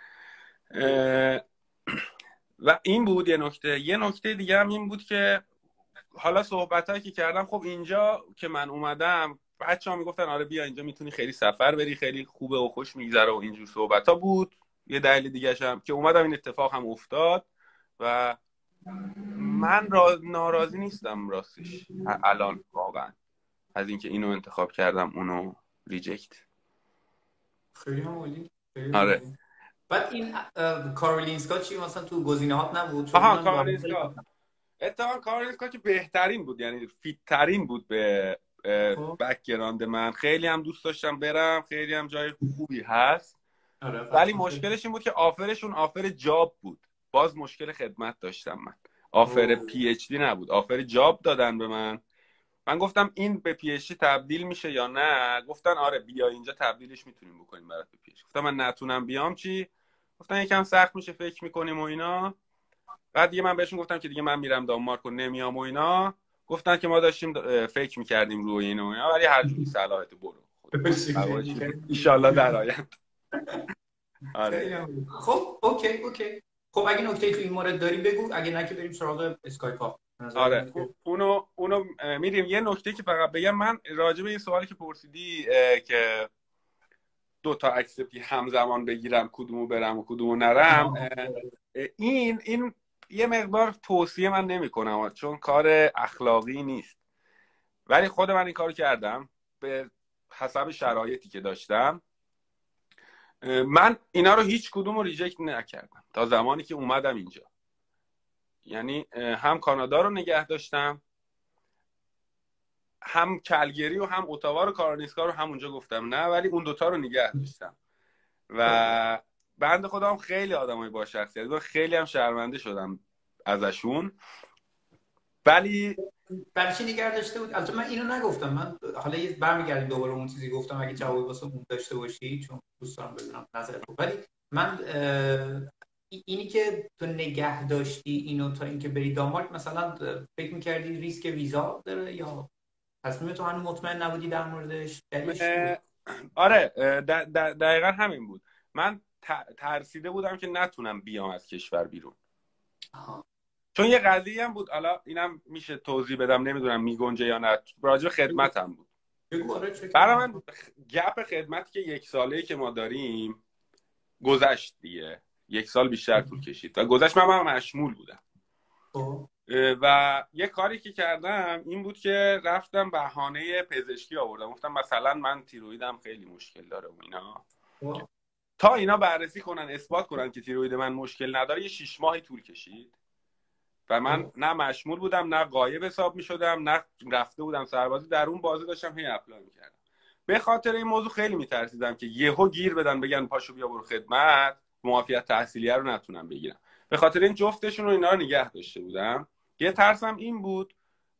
و این بود یه نکته. یه نکته دیگه هم این بود که حالا صحبتایی که کردم، خب اینجا که من اومدم بچه‌ها میگفتن آره بیا اینجا میتونی خیلی سفر بری، خیلی خوبه و خوش میگذره و اینجور صحبتا بود. یه دلیل دیگه هم که اومدم این اتفاق هم افتاد و من را... ناراضی نیستم راستش الان واقعا از اینکه اینو انتخاب کردم اونو ریجکت. خیلی هم عالی، خیلی هم آره. عالی. بعد این اه، کارولینسکا چی مثلا تو گزینه‌هات نبود؟ چون آها من واقعا خیلی کارولینسکا، اتفاقا کارولینسکا که بهترین بود، یعنی فیت ترین بود به خب بک‌گراند من. خیلی هم دوست داشتم برم، خیلی هم جای خوبی هست، آره ولی قطعا خیلی. مشکلش این بود که آفرشون آفر جاب بود. باز مشکل خدمت داشتم من، آفر اوه. پی اچ دی نبود، آفر جاب دادن به من. من گفتم این به پی اچ دی تبدیل میشه یا نه؟ گفتن آره بیا اینجا تبدیلش میتونیم بکنیم برات به پی اچ دی. گفتم من نتونم بیام چی؟ گفتن یکم سخت میشه فکر میکنیم و اینا. بعد دیگه من بهشون گفتم که دیگه من میرم دانمارک و نمیام و اینا. گفتن که ما داشتیم فکر میکردیم روی این و اینا، ولی هر جوری صلاحت برو خود ان شاء الله در آینده. آره. خیلی هم. خب اوکی اوکی. خب اگه نکته تو این مورد داری بگو، اگه نه که بریم سراغ اسکایپ. آره اونو اونو میریم. یه نکته که فقط بگم، من راجع به این سوالی که پرسیدی که دو تا اکسپتی همزمان بگیرم کدومو برم و کدومو نرم، این این یه مقدار توصیه من نمی‌کنم چون کار اخلاقی نیست، ولی خود من این کارو کردم به حسب شرایطی که داشتم. من اینا رو هیچ کدوم رو ریجکت نکردم تا زمانی که اومدم اینجا. یعنی هم کانادا رو نگه داشتم، هم کلگری و هم اتاوا رو، کارولینسکا رو همونجا گفتم نه، ولی اون دوتا رو نگه داشتم. و بنده خدا هم خیلی آدمای با شخصیت بود، خیلی هم شرمنده شدم ازشون. ولی برای چی نگه داشته بود؟ البته من اینو نگفتم، من حالا یه برمیگردیم دوباره اون چیزی گفتم اگه جوابی واسه اون داشته باشی، چون دوست دارم بدونم نظرت. ولی من اینی که تو نگه داشتی اینو تا اینکه بری دانمارک، مثلا فکر می‌کردی ریسک ویزا داره یا تصمیم تو هنوز مطمئن نبودی در موردش؟ دلیلش چی بود؟ آره دقیقا همین بود. من ترسیده بودم که نتونم بیام از کشور بیرون. آها. چون یه قضیه هم بود، حالا اینم میشه توضیح بدم، نمیدونم میگنجه یا نه، راجع به خدمتم بود. برای من گپ خدمتی که یک ساله‌ای که ما داریم گذشت دیگه، یک سال بیشتر طول کشید و گذشت. من من مشمول بودم و یه کاری که کردم این بود که رفتم بهانه پزشکی آوردم. گفتم مثلا من تیرویدم خیلی مشکل داره و اینا، تا اینا بررسی کنن اثبات کنن که تیروید من مشکل نداره. یه شیش ماهی طول کشید و من نه مشمول بودم نه غایب حساب میشدم نه رفته بودم سربازی، در اون بازی داشتم هی اپلای میکردم. به خاطر این موضوع خیلی میترسیدم که یهو گیر بدن بگن پاشو بیا برو خدمت، معافیت تحصیلیه رو نتونم بگیرم. به خاطر این جفتشون رو اینا رو نگه داشته بودم. یه ترسم این بود.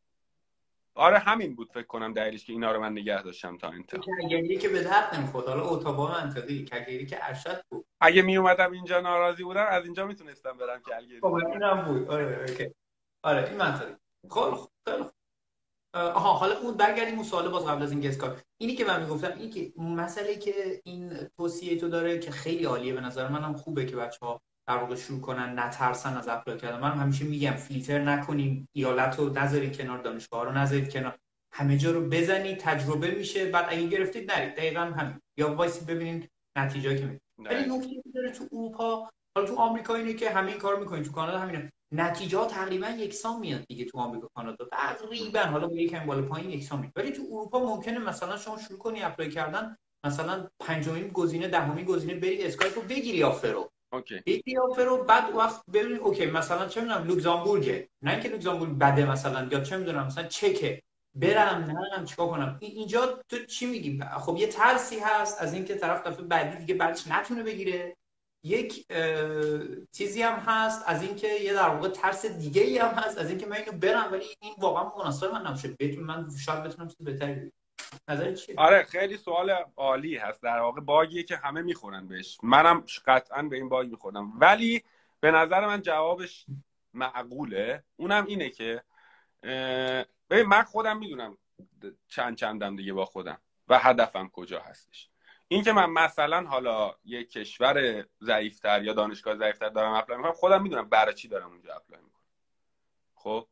آره همین بود فکر کنم دلیلش که اینا رو من نگه داشتم تا انتها. کلگری که به درد نمیخورد، حالا اتاوا منطقی، کلگری که ارشد بود. اگه می اومدم اینجا ناراضی بودم از اینجا میتونستم برم کلگری. خب اینم بود. آره اوکی. آره این منطقی. خب خیلی آها حالا اون برگردیم اون سوال باز قبل از این گسکار. اینی که من میگفتم اینی که مسئله که این توصیه تو داره که خیلی عالیه، به نظر منم خوبه که بچه‌ها در واقع شروع کنن نترسن از اپلای کردن. من همیشه میگم فیلتر نکنین، ایالت رو نذارید کنار، دانشگاه رو نذارید کنار، همه جا رو بزنید، تجربه میشه، بعد اگه گرفتید نرید. دقیقاً همین، یا وایسی ببینید نتیجه که میده. ولی نکته که داره تو اروپا، حالا تو آمریکا اینه که همین کارو میکنین، تو کانادا همینه، نتیجه ها تقریبا یکسان میاد دیگه. تو آمریکا کانادا تقریبا، حالا با یکم بالا پایین یکسان میاد. ولی تو اروپا ممکنه مثلا شما شروع کنی اپلای کردن، مثلا پنجمین گزینه دهمین گزینه برید اسکایپ رو بگیری آفر رو. اوکی. بگیری آفر رو، بعد وقت ببینید اوکی مثلا چه میدونم لوکزامبورگه، نه اینکه لوکزامبورگ بده مثلا، یا چه میدونم مثلا چکه، برم نرم چیکار کنم. اینجا تو چی میگی؟ خب یه ترسی هست از اینکه طرف دفعه بعدی دیگه بعدش نتونه بگیره. یک چیزی هم هست از اینکه یه در واقع ترس دیگه ای هم هست از اینکه من اینو برم ولی این واقعا مناسب من نمیشه، بهتون من شاید بتونم چیز بهتری بگم. نظرت چیه؟ آره خیلی سوال عالی هست. در واقع باگیه که همه میخورن بهش، منم قطعا به این باگ میخورم، ولی به نظر من جوابش معقوله. اونم اینه که ببین من خودم میدونم چند چندم دیگه با خودم و هدفم کجا هستش. این که من مثلا حالا یک کشور ضعیفتر یا دانشگاه ضعیفتر دارم اپلای میکنم، خودم میدونم برای چی دارم اونجا اپلای میکنم. خب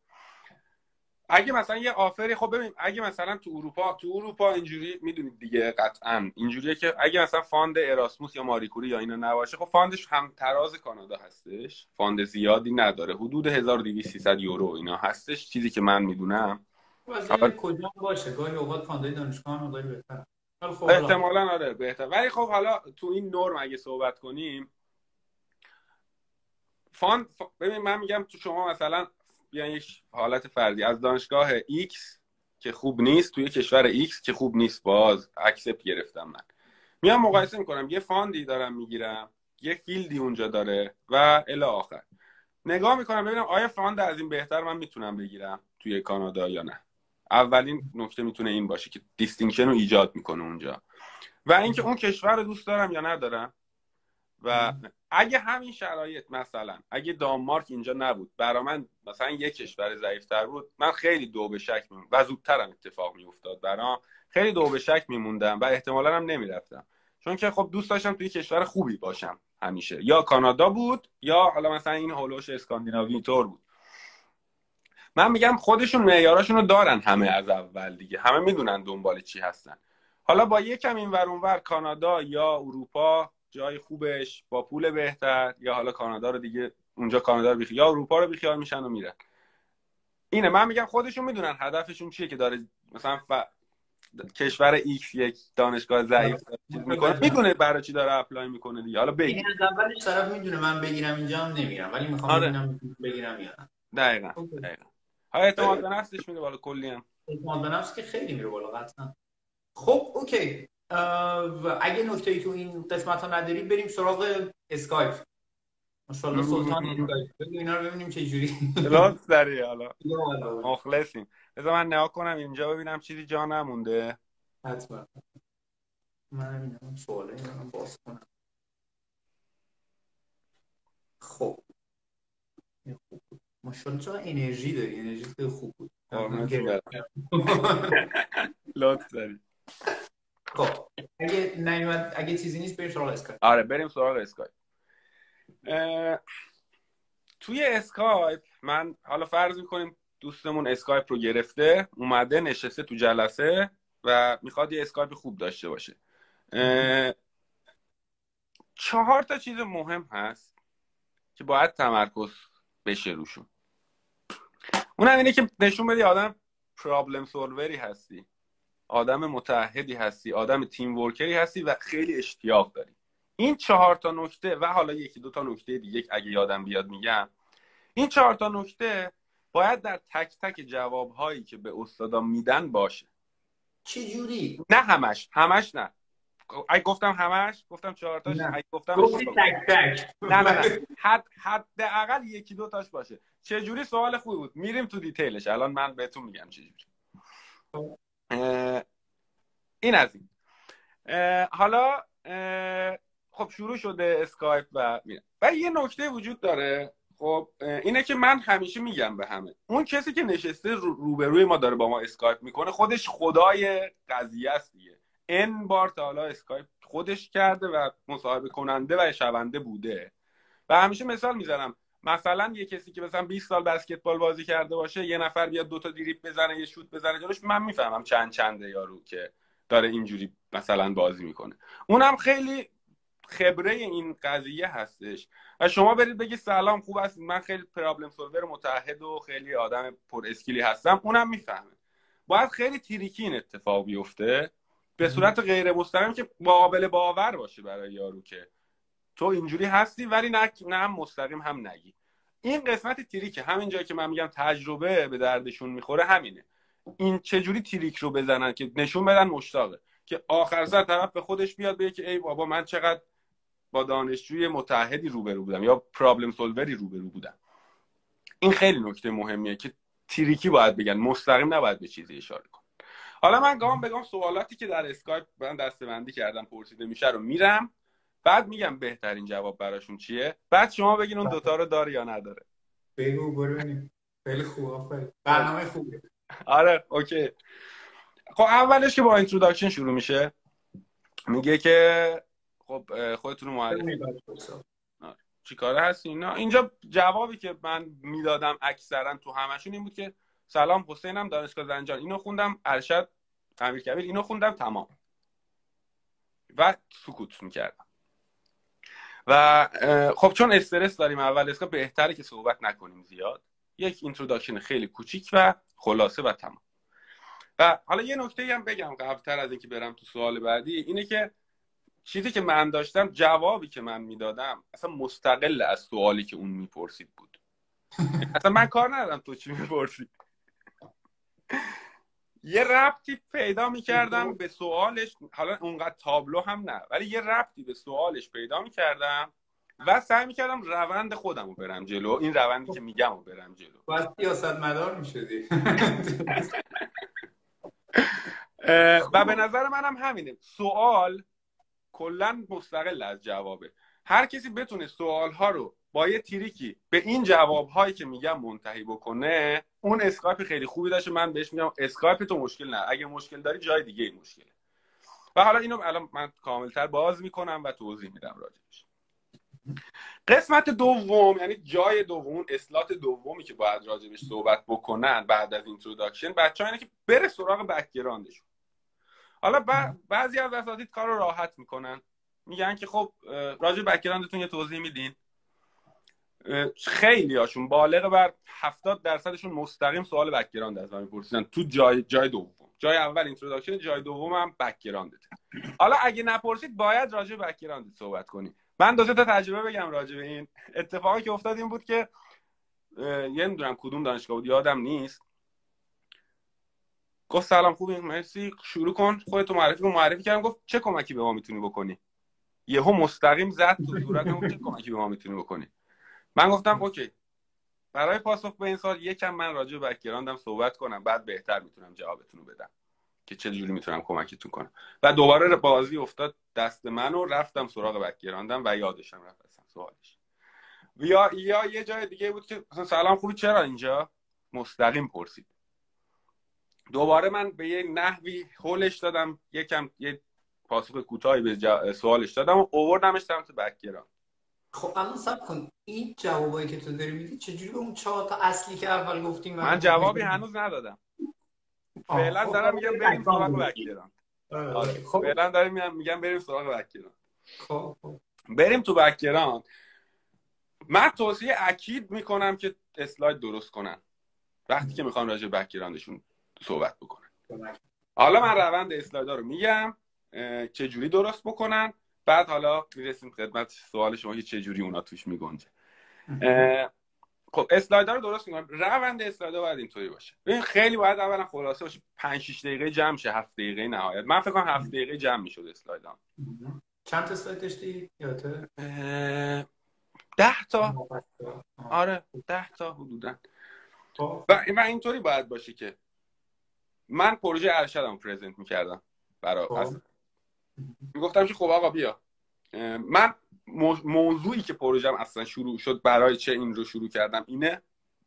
اگه مثلا یه آفری، خب ببین اگه مثلا تو اروپا تو اروپا اینجوری میدونید دیگه قطعا اینجوریه که اگه مثلا فاند اراسموس یا ماریکوری یا اینا نباشه، خب فاندش هم تراز کانادا هستش، فاند زیادی نداره، حدود هزار و دویست سیصد یورو اینا هستش، چیزی که من میدونم. واسه کجا باشه، گاهی اوقات فاندای دانشگاه هم خیلی بهتره. خب احتمالاً آره بهتر. ولی خب حالا تو این نرم اگه صحبت کنیم، فاند ببین من میگم تو شما مثلا بیان یک حالت فردی از دانشگاه X که خوب نیست توی کشور X که خوب نیست، باز اکسپت گرفتم، من میام مقایسه میکنم، یه فاندی دارم میگیرم، یه فیلدی اونجا داره و الی آخر نگاه میکنم ببینم آیا فاند از این بهتر من میتونم بگیرم توی کانادا یا نه. اولین نکته میتونه این باشه که دیستینکشن رو ایجاد میکنه اونجا، و اینکه اون کشور رو دوست دارم یا ندارم. و اگه همین شرایط مثلا اگه دانمارک اینجا نبود، برا من مثلا یک کشور ضعیفتر بود، من خیلی دو به شک میموندم و زودترم اتفاق میافتاد برام، خیلی دو به شک میموندم و احتمالاً هم نمیرفتم، چون که خب دوست داشتم توی کشور خوبی باشم همیشه، یا کانادا بود یا حالا مثلا این هولوش اسکاندیناوی تور بود. من میگم خودشون معیاراشون رو دارن همه از اول دیگه، همه میدونن دنبال چی هستن. حالا با یکم این ور اون ور کانادا یا اروپا جای خوبش با پول بهتر، یا حالا کانادا رو دیگه اونجا کانادا رو بیخیال یا اروپا رو بیخیال میشن و میرن. اینه من میگم خودشون میدونن هدفشون چیه که داره مثلا ف... کشور ایکس یک دانشگاه ضعیف چیز میکنه، میدونه برای چی داره اپلای میکنه دیگه. حالا بگی این از اولش طرف میدونه من بگیرم اینجا هم نمیرم، ولی میخوام آره. ببینم بگیرم یا نه. دقیقاً دقیقاً. های اعتماد به نفسش میده بالا کلی هم. اعتماد به نفس که خیلی میره بالا قطعا. خب اوکی، و اگه نکته‌ای تو این قسمت ها نداری بریم سراغ اسکایپ. ماشاءالله سلطان اسکایپ، بگو اینا رو ببینیم چه جوری. راست داری، حالا مخلصیم. بذار من نگاه کنم اینجا ببینم چیزی جا نمونده. حتما من اینم سواله اینم باز کنم. خب ماشاءالله چقدر انرژی داری، انرژی خیلی خوب بود. لطف داری. خب اگه نیومد، اگه چیزی نیست بریم سراغ اسکایپ. آره بریم سراغ اسکایپ. توی اسکایپ من حالا فرض میکنیم دوستمون اسکایپ رو گرفته، اومده نشسته تو جلسه و میخواد یه اسکایپ خوب داشته باشه. چهار تا چیز مهم هست که باید تمرکز بشه روشون. اونم اینه که نشون بدی آدم پرابلم سولوری هستی، آدم متعهدی هستی، آدم تیم ورکری هستی و خیلی اشتیاق داری. این چهار تا نکته و حالا یکی دو تا نکته دیگه اگه یادم بیاد میگم. این چهار تا نکته باید در تک تک جوابهایی که به استادا میدن باشه. چه جوری؟ نه همش، همش نه. اگه گفتم همش، گفتم چهار تاش، اگه گفتم گفتی تک تک. نه نه نه. حد حداقل یکی دو تاش باشه. چه جوری؟ سوال خوبی بود. میریم تو دیتیلش. الان من بهتون میگم چه جوری. این از این. حالا خب شروع شده اسکایپ و میره. و یه نکته وجود داره، خب اینه که من همیشه میگم به همه، اون کسی که نشسته روبروی ما داره با ما اسکایپ میکنه خودش خدای قضیه است دیگه. ان بار تا حالا اسکایپ خودش کرده و مصاحبه کننده و شونده بوده. و همیشه مثال میزنم، مثلا یه کسی که مثلا بیست سال بسکتبال بازی کرده باشه، یه نفر بیاد دو تا دریبل بزنه، یه شوت بزنه جلوش، من میفهمم چند چنده یارو که داره اینجوری مثلا بازی میکنه. اونم خیلی خبره این قضیه هستش و شما برید بگید سلام خوب هستید، من خیلی پرابلم سولور متعهد و خیلی آدم پر اسکیلی هستم، اونم میفهمه. باید خیلی تریکی این اتفاق بیفته به صورت غیر مستقیم که قابل باور باشه برای یارو که تو اینجوری هستی، ولی نه نه هم مستقیم هم نگی. این قسمت تریکه. همین جایی که من میگم تجربه به دردشون میخوره همینه. این چه جوری تریک رو بزنن که نشون بدن مشتاقه، که آخر سر طرف به خودش بیاد بگه که ای بابا من چقدر با دانشجوی متعهدی روبرو بودم یا پرابلم سولوری روبرو بودم. این خیلی نکته مهمیه که تریکی باید بگن، مستقیم نباید به چیزی اشاره کن. حالا من گام به گام سوالاتی که در اسکایپ من دسته‌بندی کردم پرسیده میشه رو میرم، بعد میگم بهترین جواب براشون چیه، بعد شما بگین اون دوتا رو داره یا نداره. بگو برونیم. خیلی خوب، آفرین. برنامه خوبه. آره اوکی. خب اولش که با اینتروداکشن شروع میشه، میگه که خب خودتون رو معرفی چی کاره هستین. نه اینجا جوابی که من میدادم اکثرا تو همشون این بود که سلام حسینم، دانشگاه زنجان اینو خوندم، ارشد امیرکبیر اینو خوندم، تمام. و سکوت میکردم. و خب چون استرس داریم اول اسکا بهتره که صحبت نکنیم زیاد، یک اینتروداکشن خیلی کوچیک و خلاصه و تمام. و حالا یه نکته هم بگم قبلتر از اینکه برم تو سوال بعدی، اینه که چیزی که من داشتم، جوابی که من میدادم اصلا مستقل از سوالی که اون میپرسید بود. اصلا من کار ندارم تو چی میپرسی، یه ربطی پیدا میکردم به سوالش، حالا اونقدر تابلو هم نه، ولی یه ربطی به سوالش پیدا میکردم و سعی میکردم روند خودم رو برم جلو، این روندی که میگم رو برم جلو. باید سیاست مدار میشدی. و به نظر منم همینه، سوال کلا مستقل از جوابه. هر کسی بتونه سوالها رو با یه تریکی به این جوابهایی که میگم منتهی بکنه، اون اسکایپ خیلی خوبی داشته. من بهش میگم اسکایپ تو مشکل نه، اگه مشکل داری جای دیگه ای مشکله. و حالا اینو الان من کاملتر باز میکنم و توضیح میدم راجعش. قسمت دوم، یعنی جای دوم، اسلات دومی که باید راجبش صحبت بکنن بعد از اینتروداکشن، بچه‌ها اینه که بره سراغ بک‌گراندشون. حالا بعضی از اساتید کار رو راحت میکنن، میگن که خب راجع به بک‌گراندتون یه توضیح میدین. خیلی هاشون بالغ بر هفتاد درصدشون مستقیم سوال بک‌گراند از من میپرسیدن تو جای جای دوم. جای اول اینتروداکشن، جای دوم هم بک‌گراندت. حالا اگه نپرسید باید راجع به بک‌گراندت صحبت کنی. من دو تا تجربه بگم راجع به این. اتفاقی که افتاد این بود که یه نمیدونم کدوم دانشگاه بود، یادم نیست، گفت سلام خوبی مرسی شروع کن خودتو معرفی کن. معرفی کردم، گفت چه کمکی به ما میتونی بکنی. یهو مستقیم زد تو صورتم، گفت چه کمکی به ما میتونی بکنی. من گفتم اوکی، برای پاسخ به این سوال یکم من راجع به بک‌گراندم صحبت کنم، بعد بهتر میتونم جوابتون رو بدم که چه جوری میتونم کمکتون کنم. و دوباره بازی افتاد دست من و رفتم سراغ بک‌گراندم و یادشم رفت اصلا سوالش. یا یا یه جای دیگه بود که مثلا سلام خوبی چرا اینجا، مستقیم پرسید. دوباره من به یه نحوی هولش دادم، یکم یه پاسخ کوتاهی به جا... سوالش دادم و آوردمش سمت بک‌گراند. خب الان صبر کن، این جوابایی که تو داری میدی چجوری به اون چهار تا اصلی که اول گفتیم؟ من جوابی هنوز ندادم. فعلا خب دارم میگم بریم سراغ بک‌گراند. خب فعلا دارم میگم بریم سراغ بک‌گراند. خب بریم تو بک‌گراند. من توصیه اکید میکنم که اسلاید درست کنن وقتی که میخوان راجع به بک‌گراندشون صحبت بکنن. حالا من روند اسلایدها رو میگم چه جوری درست بکنن، بعد حالا میرسیم خدمت سوال شما که چه جوری اونا توش میگنجه. خب اسلایدها رو درست میکنم. روند اسلایدها باید اینطوری باشه. ببین خیلی باید اولا خلاصه باشه، پنج شش دقیقه جمع شه، هفت دقیقه نهایت. من فکر کنم هفت دقیقه جمع میشد اسلایدام. چند تا اسلاید داشتی یادته؟ ده تا. آره ده تا حدودا. و و اینطوری باید باشه که من پروژه ارشدم پرزنت میکردم برای اصلا میگفتم که خب آقا بیا، من موضوعی که پروژم اصلا شروع شد برای چه این رو شروع کردم اینه،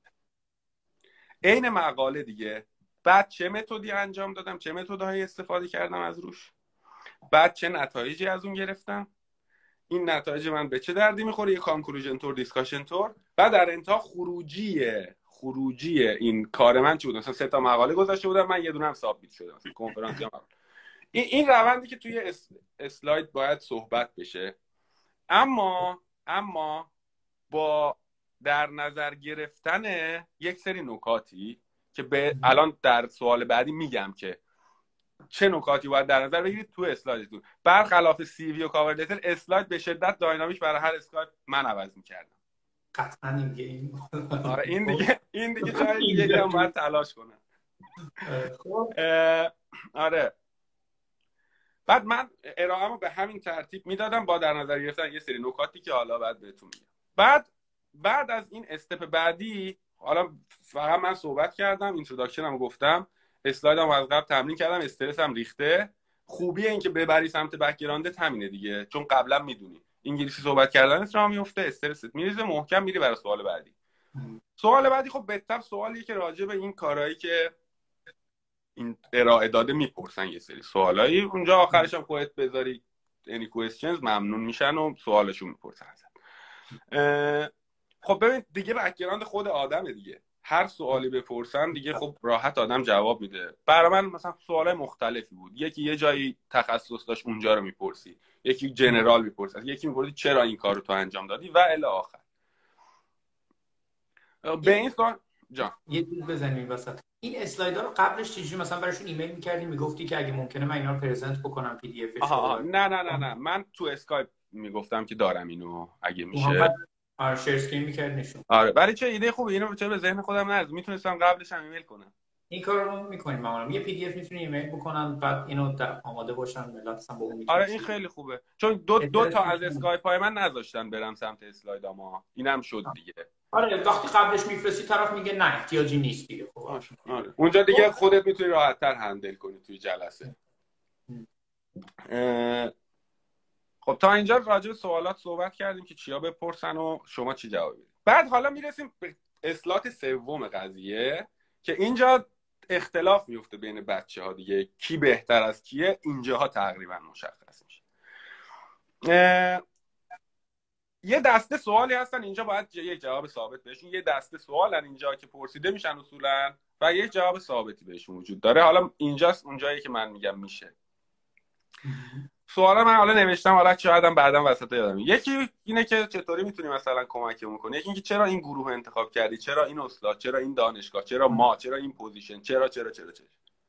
عین مقاله دیگه، بعد چه متدی انجام دادم، چه متدهایی استفاده کردم از روش، بعد چه نتایجی از اون گرفتم، این نتایج من به چه دردی میخوره، یه کانکلوژن تور، دیسکاشن تور، بعد در انتها خروجیه خروجی این کار من چی بود. مثلا سه تا مقاله گذاشته بودم من، یه دونه هم سابمیت شده، مثلا کنفرانس یا مقاله. این این روندی که توی اسلاید باید صحبت بشه. اما اما با در نظر گرفتن یک سری نکاتی که به الان در سوال بعدی میگم که چه نکاتی باید در نظر بگیرید تو اسلایدتون. برخلاف سی وی و کاور لتر، اسلاید به شدت داینامیک برای هر اسلاید من عوض می‌کردم. قطعا این گیم. آره این دیگه این دیگه جای دیگه یکم باید تلاش کنم. خب آره بعد من ارائه‌مو به همین ترتیب میدادم با در نظر گرفتن یه سری نکاتی که حالا بعد بهتون میگم. بعد بعد از این استپ بعدی، حالا فقط من صحبت کردم، اینتروداکشنمو گفتم، اسلایدمو از قبل تمرین کردم، استرسم ریخته. خوبیه این که ببری سمت بک‌گراندت همینه دیگه، چون قبلا میدونی انگلیسی صحبت کردنت راه میفته، استرست میریزه، محکم میری برای سوال بعدی. سوال بعدی خب بهتر سوالیه که راجع به این کارهایی که این ارائه داده میپرسن، یه سری سوالایی اونجا آخرش هم خودت بذاری any questions ممنون میشن و سوالشون میپرسن. خب ببین دیگه بک‌گراند خود آدمه دیگه، هر سوالی بپرسن دیگه خب راحت آدم جواب میده. برای من مثلا سوالای مختلفی بود، یکی یه جایی تخصص داشت اونجا رو میپرسی، یکی جنرال میپرسی، یکی میپرسی چرا این کارو تو انجام دادی و الی آخر. به این سوال جان یه چیز بزنیم وسط، این اسلایدها رو قبلش چجوری مثلا براشون ایمیل می‌کردی میگفتی که اگه ممکنه من اینا رو پرزنت بکنم پی دی افش آها رو؟ نه نه نه نه من تو اسکایپ میگفتم که دارم اینو اگه محمد میشه. آره شیر اسکرین می‌کرد نشون. آره ولی چه ایده خوبه، اینو چه به ذهن خودم نرسید، میتونستم قبلش هم ایمیل کنم. این کار رو می‌کنیم معمولا یه پی دی اف می‌تونی ایمیل بکنن بعد اینو در آماده باشن ملت اصلا با اون آره میتونن این شروع خیلی خوبه، چون دو دو تا از کنن. اسکایپ های من نذاشتن برم سمت اسلایداما، اینم شد دیگه. آره وقتی قبلش میفرستی طرف میگه نه احتیاجی نیست دیگه. خب آره. آره. اونجا دیگه خودت میتونی راحت تر هندل کنی توی جلسه. خب تا اینجا راجع به سوالات صحبت کردیم که چیا بپرسن و شما چی جواب بدید. بعد حالا میرسیم به اسلات سوم قضیه که اینجا اختلاف میفته بین بچه ها دیگه، کی بهتر از کیه اینجاها تقریبا مشخص میشه. یه دسته سوالی هستن اینجا باید یک جواب ثابت بهشون، یه دسته سوالن اینجا که پرسیده میشن اصولا و یک جواب ثابتی بهشون وجود داره. حالا اینجاست اونجایی که من میگم میشه. سوالا من حالا نوشتم، حالا شایدم بعداً وسط یادم. یکی اینه که چطوری میتونی مثلا کمکمون کنی، یکی اینکه چرا این گروه انتخاب کردی، چرا این استاد، چرا این دانشگاه، چرا ما، چرا این پوزیشن، چرا چرا چرا چرا.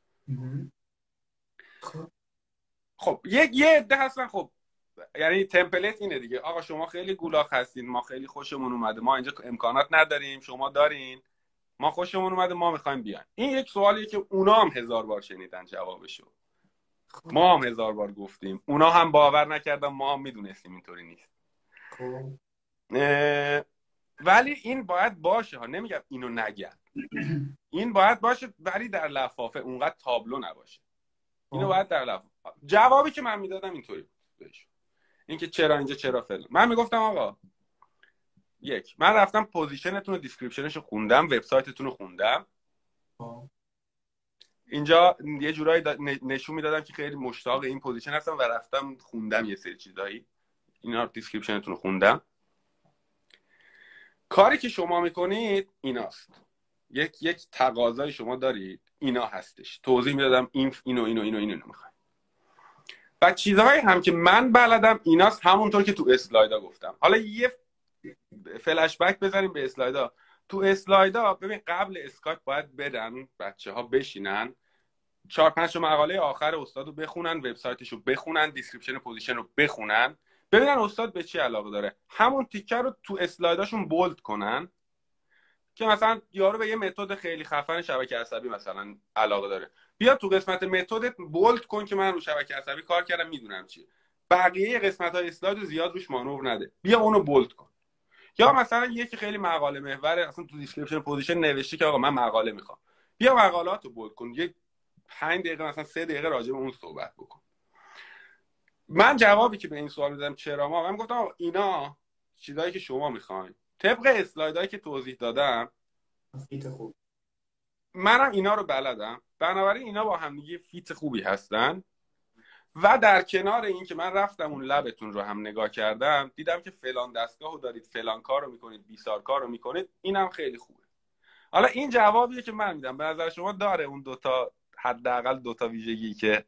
خب یک یه عده هستن، خب یعنی تمپلیت اینه دیگه، آقا شما خیلی گولاخ هستین، ما خیلی خوشمون اومده، ما اینجا امکانات نداریم، شما دارین، ما خوشمون اومده، ما میخوایم بیایم. این یک سوالیه که اونا هم هزار بار شنیدن جوابشو، ما هم هزار بار گفتیم، اونا هم باور نکردن، ما هم میدونستیم اینطوری نیست. ولی این باید باشه ها، نمیگم اینو نگن، این باید باشه ولی در لفافه، اونقدر تابلو نباشه. اینو باید در لفافه. جوابی که من میدادم اینطوری بود بهش، اینکه چرا اینجا، چرا فلان. من میگفتم آقا یک، من رفتم پوزیشنتون و دیسکریپشنش رو خوندم، وبسایتتون رو خوندم، اینجا یه جورایی نشون میدادم که خیلی مشتاق این پوزیشن هستم و رفتم خوندم یه سری چیزایی، اینا دیسکریپشنتون رو خوندم. کاری که شما میکنید ایناست، یک یک تقاضای شما دارید، اینا هستش، توضیح میدادم این اینو اینو اینو اینو, اینو میخوایم. و چیزهایی هم که من بلدم ایناست، همونطور که تو اسلایدا گفتم. حالا یه فلش بک بزنیم به اسلایدا. تو اسلایدا ببین قبل اسکایپ باید بدن بچه‌ها بشینن چهار پنج مقاله آخر استاد رو بخونن، وبسایتش رو بخونن، دیسکریپشن پوزیشن رو بخونن، ببینن استاد به چی علاقه داره، همون تیکر رو تو اسلایداشون بولد کنن که مثلا یارو به یه متد خیلی خفن شبکه عصبی مثلا علاقه داره، بیا تو قسمت متدت بولد کن که من رو شبکه عصبی کار کردم میدونم چیه، بقیه قسمت‌های اسلاید رو زیاد روش مانور نده، بیا اونو بولد کن. یا مثلا یکی خیلی مقاله محور اصلا تو دیسکریپشن پوزیشن نوشته که آقا من مقاله میخوام، بیا مقاله‌اتو بولد کن، یه پنج دقیقه مثلا سه دقیقه راجع به اون صحبت بکن. من جوابی که به این سوال میدم چرا ما، من گفتم اینا چیزایی که شما میخواین طبق اسلایدایی که توضیح دادم، فیت خوب، منم اینا رو بلدم، بنابراین اینا با هم دیگه فیت خوبی هستن. و در کنار این که من رفتم اون لبتون رو هم نگاه کردم، دیدم که فلان دستگاهو دارید، فلان کارو میکنید، بیسار کارو میکنید، اینم خیلی خوبه. حالا این جوابیه که من میدم، به نظر شما داره اون دوتا حداقل دوتا ویژگی که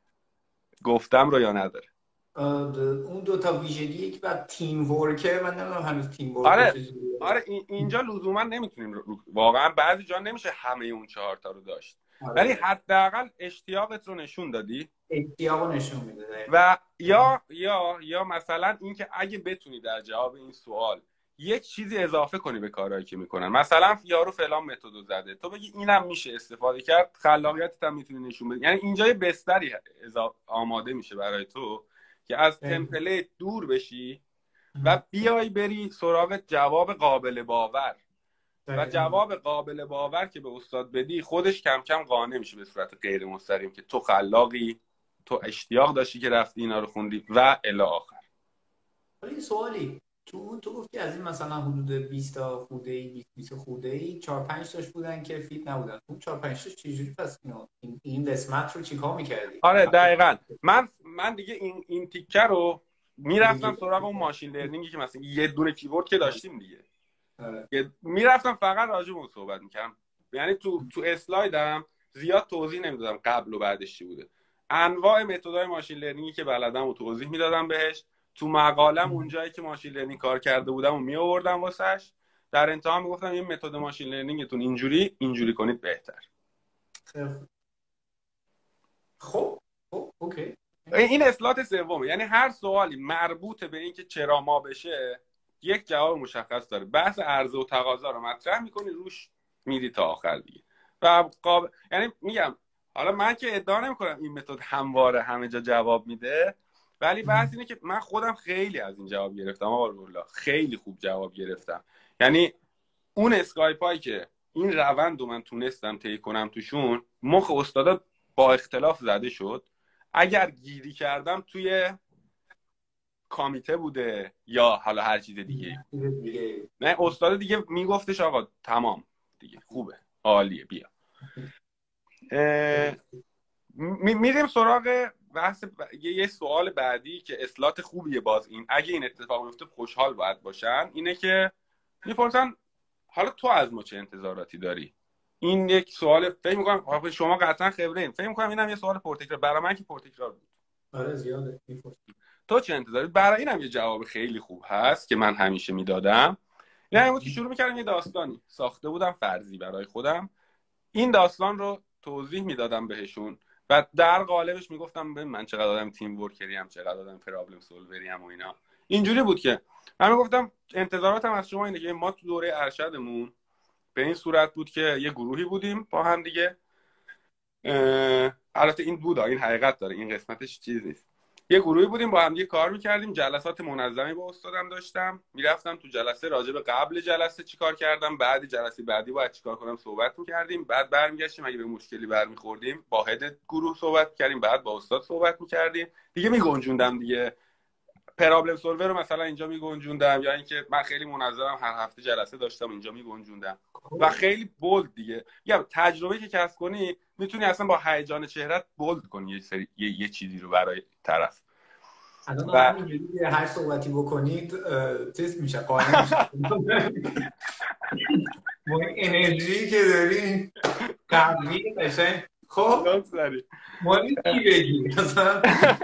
گفتم رو یا نداره؟ اون دوتا ویژگی که بعد تیم ورکه، من نمیدونم هنوز تیم ورک آره چیزی. آره اینجا لزوما نمیتونیم واقعا بعضی جا نمیشه همه اون چهار تا رو داشت، ولی آره. حداقل اشتیاقت رو نشون دادی، اشتیاق رو نشون میده. و یا یا یا مثلا اینکه اگه بتونی در جواب این سوال یک چیزی اضافه کنی به کارهایی که میکنن، مثلا یارو فلان متدو زده، تو بگی اینم میشه استفاده کرد، خلاقیتت هم میتونی نشون بدی. یعنی اینجا یه بستری آماده میشه برای تو که از تمپلیت دور بشی و بیای بری سراغ جواب قابل باور. و جواب قابل باور که به استاد بدی، خودش کم کم قانع میشه به صورت غیر مستقیم که تو خلاقی، تو اشتیاق داشتی که رفتی اینا رو خوندی و الی آخر. ولی سوالی تو تو گفتی از این مثلا حدود بیست تا خوده‌ای، بیست بیست خوده‌ای چهار پنج تاش بودن که فیت نبودن. اون چهار پنج تاش چجوری پس اینو این این قسمت رو چیکار می‌کردی؟ آره دقیقاً. من من دیگه این این تیکه رو میرفتم سراغ اون ماشین لرنینگی که مثلا یه دونه کیورد که داشتیم دیگه. آره. میرفتم فقط راجع به اون صحبت می‌کردم. یعنی تو تو اسلایدم زیاد توضیح نمیدادم قبل و بعدش چی بوده. انواع متدهای ماشین لرنینگی که بلدم و توضیح میدادم بهش. تو مقالم اونجایی که ماشین لرنینگ کار کرده بودم و می آوردم واسش. در انتها میگفتم این متد ماشین لرنینگتون اینجوری اینجوری کنید بهتر. خب خب اوکی. این اصلاحات سومه، یعنی هر سوالی مربوط به اینکه چرا ما بشه یک جواب مشخص داره. بحث عرضه و تقاضا رو مطرح میکنی، روش میری تا آخر دیگه. و قاب... یعنی میگم حالا من که ادعا نمیکنم این متد همواره همه جا جواب میده، ولی بحث اینه که من خودم خیلی از این جواب گرفتم آقا رولا، خیلی خوب جواب گرفتم. یعنی اون اسکایپ هایی که این روند رو من تونستم طی کنم توشون، مخ استادا با اختلاف زده شد. اگر گیری کردم توی کامیته بوده یا حالا هر چیز دیگه، نه استاد دیگه میگفتش آقا تمام دیگه خوبه عالیه بیا. میریم سراغ بحث ب... یه سوال بعدی که اصلاحات خوبیه. باز این اگه این اتفاق میفته خوشحال باید باشن. اینه که میپرسن حالا تو از ما چه انتظاراتی داری؟ این یک سوال فکر می‌کنم شما قطعا خبره این. فکر می‌کنم اینم یه سوال پرتکرار، برای من که پرتکرار بود. آره زیاده میپرسن تو چه انتظاری؟ برای اینم یه جواب خیلی خوب هست که من همیشه میدادم. یعنی بود که شروع می‌کردم یه داستانی ساخته بودم فرضی برای خودم، این داستان رو توضیح میدادم بهشون و در قالبش میگفتم ببین من چقدر آدم تیم ورکری ام، چقدر آدم پرابلم سولوری ام و اینا. اینجوری بود که من میگفتم انتظاراتم از شما اینه که ما تو دوره ارشدمون به این صورت بود که یه گروهی بودیم با هم دیگه. البته این بود، این حقیقت داره، این قسمتش چیز نیست. یه گروهی بودیم با هم دیگه کار میکردیم، جلسات منظمی با استادم داشتم، میرفتم تو جلسه راجع به قبل جلسه چیکار کردم، بعد جلسه بعدی باید چیکار کنم صحبت میکردیم، بعد برمیگشتیم اگه به مشکلی برمیخوردیم با هد گروه صحبت میکردیم، بعد با استاد صحبت میکردیم دیگه. میگنجوندم دیگه پرابلم سولور رو مثلا اینجا میگنجوندم، یا اینکه من خیلی منظمم هر هفته جلسه داشتم اینجا میگنجوندم و خیلی بولد دیگه. یا تجربه که کسب کنی میتونی اصلا با هیجان چهرهت بولد کنی یه سری یه, یه چیزی رو برای طرف. الان و... همینجوری هر صحبتی بکنید تست میشه، قانع میشه. با این انرژی که داری قوی قشنگ. خب مالی چی بگی مثلا؟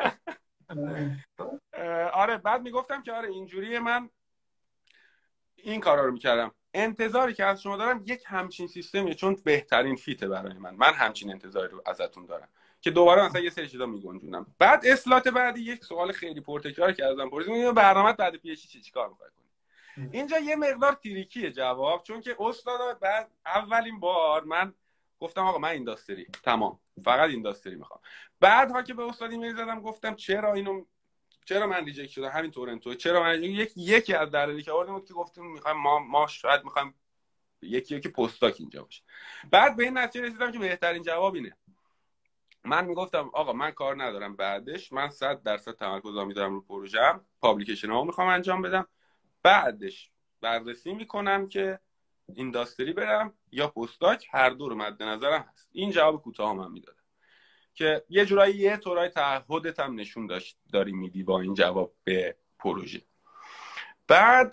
آره بعد میگفتم که آره اینجوری من این کارا رو میکردم. انتظاری که از شما دارم یک همچین سیستمیه، چون بهترین فیته برای من. من همچین انتظاری رو ازتون دارم که دوباره مثلا یه سری چیزا میگنجونم. بعد اصلاحات بعدی یک سوال خیلی پرتکرار که ازم پرسیدن برنامه بعد پی اچ دی چی کار می‌خوای کنی؟ اینجا یه مقدار تریکیه جواب، چون که استاد بعد اولین بار من گفتم آقا من اینداستری تمام، فقط اینداستری میخوام. بعدها که به استاد ایمیل زدم گفتم چرا اینو چرا من ریجکت شدم، همین تورنتو چرا من یک یکی از دلایلی که آوردیم بود که گفتیم میخوایم ما ما شاید میخوایم یکی یکی پستاک اینجا باشه. بعد به این نتیجه رسیدم که بهترین جواب اینه. من میگفتم آقا من کار ندارم بعدش، من صد درصد تمرکزام میذارم رو پروژه‌ام، پابلیکیشن ها میخوام انجام بدم، بعدش بررسی میکنم که اینداستری برم یا پستاک، هر دو رو مد نظرم هست. این جواب کوتاه من میدادم که یه جورایی یه طورای تعهدت هم نشون داشت داری میدی با این جواب به پروژه. بعد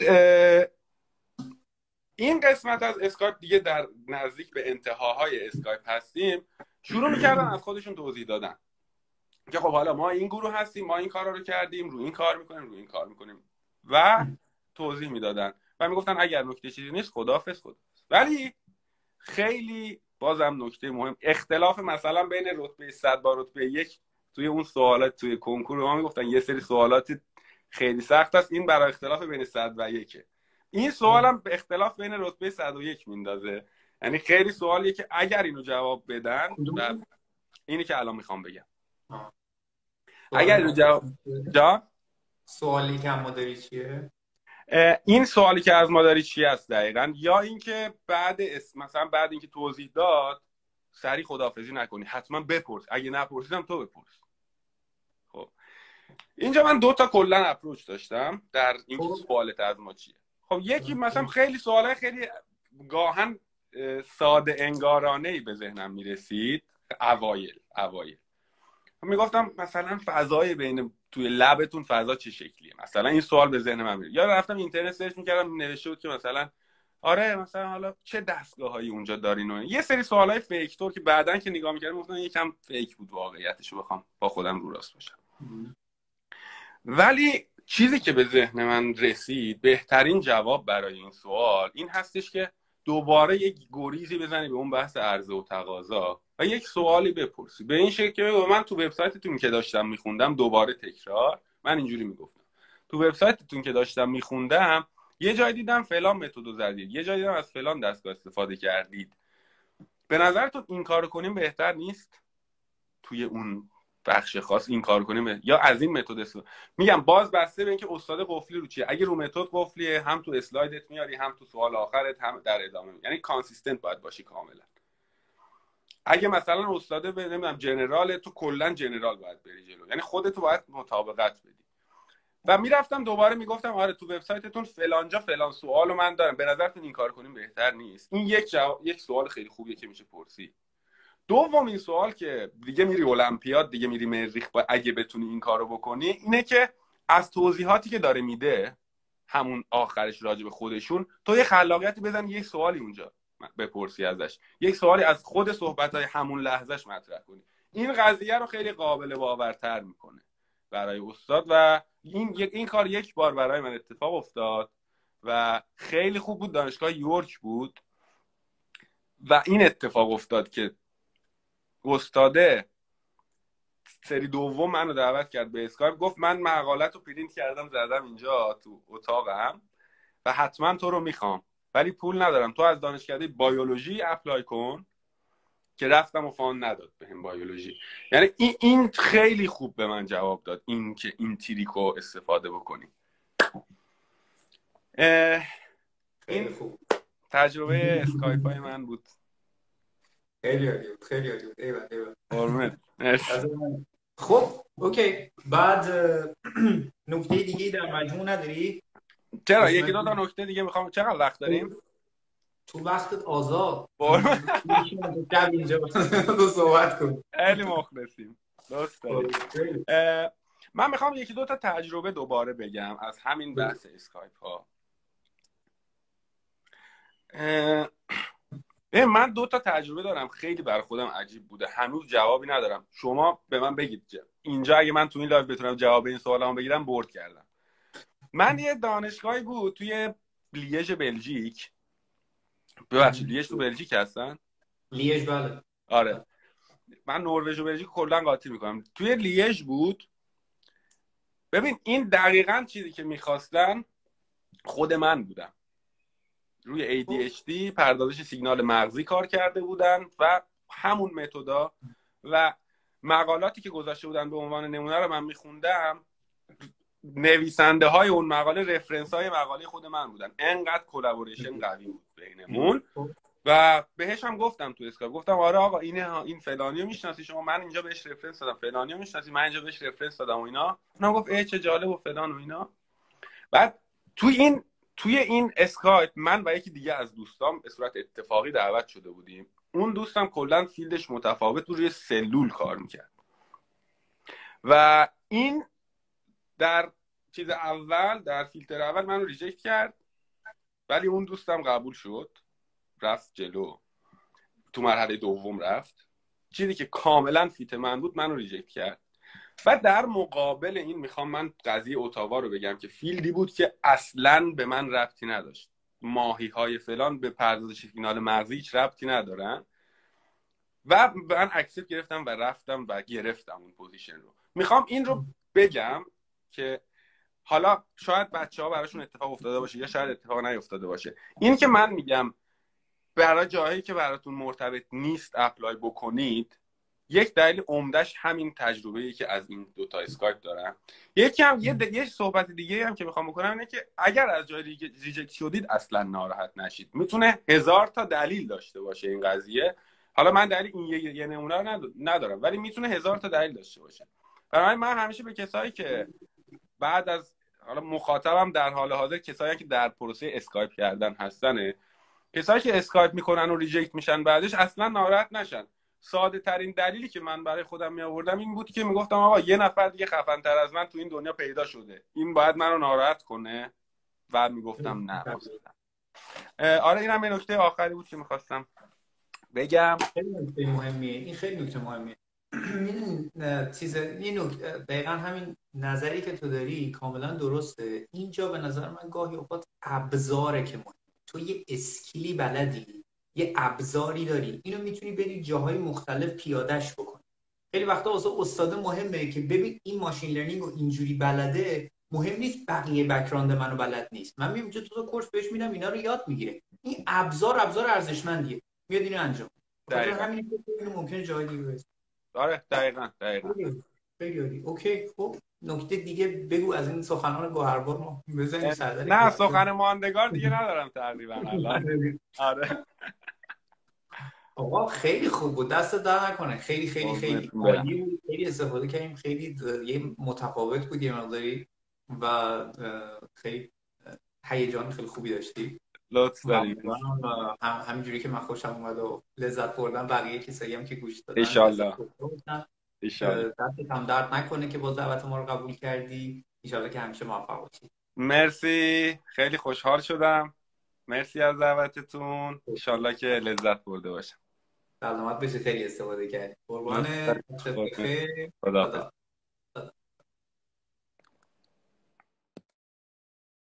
این قسمت از اسکایپ دیگه در نزدیک به انتهاهای اسکایپ هستیم، شروع میکردن از خودشون توضیح دادن که خب حالا ما این گروه هستیم، ما این کارا رو کردیم، رو این کار میکنیم، رو این کار میکنیم و توضیح میدادن و میگفتن اگر نکته چیزی نیست خداحافظ خداحافظ. ولی خیلی بازم نکته مهم، اختلاف مثلا بین رتبه صد با رتبه یک توی اون سوالات توی کنکور ما میگفتن یه سری سوالات خیلی سخت است، این برای اختلاف بین صد و یک. این سوال هم به اختلاف بین رتبه صد و یک میندازه. یعنی خیلی سوالیه که اگر اینو جواب بدن، اینی که الان میخوام بگم، اگر اینو جواب جا سوالی که ما داری چیه؟ این سوالی که از ما داری چی است دقیقاً، یا اینکه بعد اسم مثلا بعد اینکه توضیح داد سری خداحافظی نکنی، حتما بپرس، اگه نپرسیدم تو بپرس. خب اینجا من دو تا کلا اپروچ داشتم در این سوالت از ما چیه. خب یکی مثلا خیلی سوالای خیلی گاهن ساده انگارانه‌ای به ذهنم میرسید اوایل اوایل میگفتم مثلا فضای بین توی لبتون فضا چه شکلیه، مثلا این سوال به ذهن من میاد. یا رفتم اینترنت سرچ میکردم نوشته بود که مثلا آره مثلا حالا چه دستگاهایی اونجا دارین و یه سری سوالای فیک تور که بعدن که نگاه میکردم گفتم یکم فیک بود واقعیتشو بخوام با خودم رو راست باشم. ولی چیزی که به ذهن من رسید بهترین جواب برای این سوال این هستش که دوباره یک گریزی بزنی به اون بحث عرضه و تقاضا و یک سوالی بپرسی به این شکل که من تو وبسایتتون که داشتم میخوندم، دوباره تکرار، من اینجوری میگفتم تو وبسایتتون که داشتم میخوندم یه جای دیدم فلان متدو زدید، یه جای دیدم از فلان دستگاه استفاده کردید، به نظرتون این کارو کنیم بهتر نیست توی اون بخش خاص این کار کنیم یا از این متد استفاده؟ میگم باز بسته به اینکه استاد قفلی رو چیه. اگه رو متد قفلیه هم تو اسلایدت میاری هم تو سوال آخرت هم در ادامه، یعنی کانسیستنت باید باشی کاملا. اگه مثلا استاد به نمیدونم جنرال، تو کلا جنرال باید بری جلو، یعنی خودت باید مطابقت بدی. و میرفتم دوباره میگفتم آره تو وبسایتتون فلانجا فلان سوالو من دارم، به نظرتون این کار کنیم بهتر نیست؟ این یک جواب، یک سوال خیلی خوبیه که میشه پرسید. دومین سوال که دیگه میری المپیاد، دیگه میری مریخ، با اگه بتونی این کارو بکنی، اینه که از توضیحاتی که داره میده همون آخرش راجع به خودشون، تو یه خلاقیتی بزن یک سوالی اونجا بپرسی ازش، یک سوالی از خود صحبت‌های همون لحظهش مطرح کنی. این قضیه رو خیلی قابل باورتر میکنه برای استاد و این این کار یک بار برای من اتفاق افتاد و خیلی خوب بود. دانشگاه یورک بود و این اتفاق افتاد که استاده سری دوم منو دعوت کرد به اسکایپ، گفت من مقالت رو پرینت کردم زدم اینجا تو اتاقم و حتما تو رو میخوام ولی پول ندارم، تو از دانشکده بیولوژی اپلای کن. که رفتم و فان نداد بهم بیولوژی. یعنی این این خیلی خوب به من جواب داد، این که این تریکو استفاده بکنی. این خوب تجربه اسکایپ های من بود. خیلی عالی بود، خیلی عالی بود. ایول ایول. قربونت. خب اوکی، بعد نکته دیگه در مجموع نداری؟ چرا یکی دو تا نکته دیگه میخوام. چقدر وقت داریم؟ تو وقتت آزاد. شب اینجا دو صحبت کن. خیلی مخلصیم. دوست داریم. من میخوام یکی دو تا تجربه دوباره بگم از همین بحث اسکایپ ها. من دو تا تجربه دارم خیلی برای خودم عجیب بوده، هنوز جوابی ندارم. شما به من بگید اینجا اگه من تو این لایو بتونم جواب این سوالامو بگیرم برد کردم. من یه دانشگاهی بود توی لیژ بلژیک، ببخشید لیژ تو بلژیک هستن؟ لیژ بله. آره من نروژ و بلژیک کلا قاطی میکنم. توی لیژ بود. ببین این دقیقاً چیزی که میخواستن خود من بودم. روی ای دی اچ دی پردازش سیگنال مغزی کار کرده بودن و همون متدا و مقالاتی که گذاشته بودن به عنوان نمونه رو من میخوندم. نویسنده های اون مقاله رفرنس های مقاله خود من بودن. انقدر کلابوریشن قوی بود بینمون و بهش هم گفتم تو اسکایپ، گفتم آره آقا اینه این فلانیو میشناسی شما، من اینجا بهش رفرنس دادم، فلانیو میشناسی، من اینجا بهش رفرنس دادم و اینا. اونم گفت ای چه جالب و فلان و اینا. بعد توی این توی این اسکایپ من و یکی دیگه از دوستام به صورت اتفاقی دعوت شده بودیم. اون دوستم کلا فیلدش متفاوت بود، روی سلول کار میکرد و این در چیز اول در فیلتر اول منو ریجکت کرد ولی اون دوستم قبول شد، رفت جلو، تو مرحله دوم رفت. چیزی که کاملا فیت من بود منو ریجکت کرد. و در مقابل این میخوام من قضیه اتاوا رو بگم که فیلدی بود که اصلا به من ربطی نداشت. ماهی های فلان به پردازش سیگنال مغزی هیچ ربطی ندارن و من اکسپت گرفتم و رفتم و گرفتم اون پوزیشن رو. میخوام این رو بگم که حالا شاید بچه ها براشون اتفاق افتاده باشه یا شاید اتفاق نیفتاده باشه. این که من میگم برای جاهایی که براتون مرتبط نیست اپلای بکنید، یک دلیل عمدهش همین تجربه‌ای که از این دو تا اسکایپ دارم. یکی هم یه, د... یه صحبت دیگه هم که میخوام بکنم اینه که اگر از جای ریجکت شدید اصلا ناراحت نشید. میتونه هزار تا دلیل داشته باشه این قضیه. حالا من دلیل این یه, یه نمونه رو ندارم ولی میتونه هزار تا دلیل داشته باشه. برای من همیشه به کسایی که بعد از حالا مخاطبم در حال حاضر کسایی که در پروسه اسکایپ کردن هستن، کسایی که اسکایپ میکنن و ریجکت میشن بعدش اصلا ناراحت نشن. ساده ترین دلیلی که من برای خودم می آوردم این بود که میگفتم آقا یه نفر دیگه خفن تر از من تو این دنیا پیدا شده، این باید منو ناراحت کنه و میگفتم نه. آره اینم یه نکته آخری بود که میخواستم بگم. خیلی نکته مهمیه این، خیلی نکته مهمیه. میدونی چیز این نکته دقیقاً همین نظری که تو داری کاملا درسته. اینجا به نظر من گاهی اوقات ابزاره که مهم. تو یه اسکیلی بلدی، یه ابزاری داری، اینو میتونی بری جاهای مختلف پیادهش بکنی. خیلی وقتا واسه استاد مهمه که ببین این ماشین لرنینگ رو اینجوری بلده، مهم نیست بقیه بک‌گراند منو بلد نیست، من میام تو کورس بهش میدم اینا رو یاد میگیره. این ابزار ابزار ارزشمندیه، میاد اینو انجام. خاطر همین که اینو ممکنه جای دیگه برسه. آره دقیقاً دقیقاً. خیلی عالی. اوکی خب نکته دیگه بگو از این سخنان گوهربار ما بزنیم سردر. نه سخن ماندگار دیگه ندارم تقریبا الان. آره آقا خیلی خوب بود، دست در نکنه، خیلی خیلی خیلی عالی بود، خیلی استفاده کردیم، خیلی یه متفاوت بود یه مقداری و خیلی هیجان خیلی خوبی داشتی. لطف دارید. هم همینجوری که من خوشم اومد و لذت بردم، بقیه کسایی هم که گوش دادن ان شاء الله ان شاء الله دستت هم درد نکنه که باز دعوت ما رو قبول کردی. ان شاء الله که همیشه موفق باشی. مرسی، خیلی خوشحال شدم. مرسی از دعوتتون. ان شاء الله که لذت برده باشم. سلامت بشه، خیلی استفاده کردی. قربان خدا.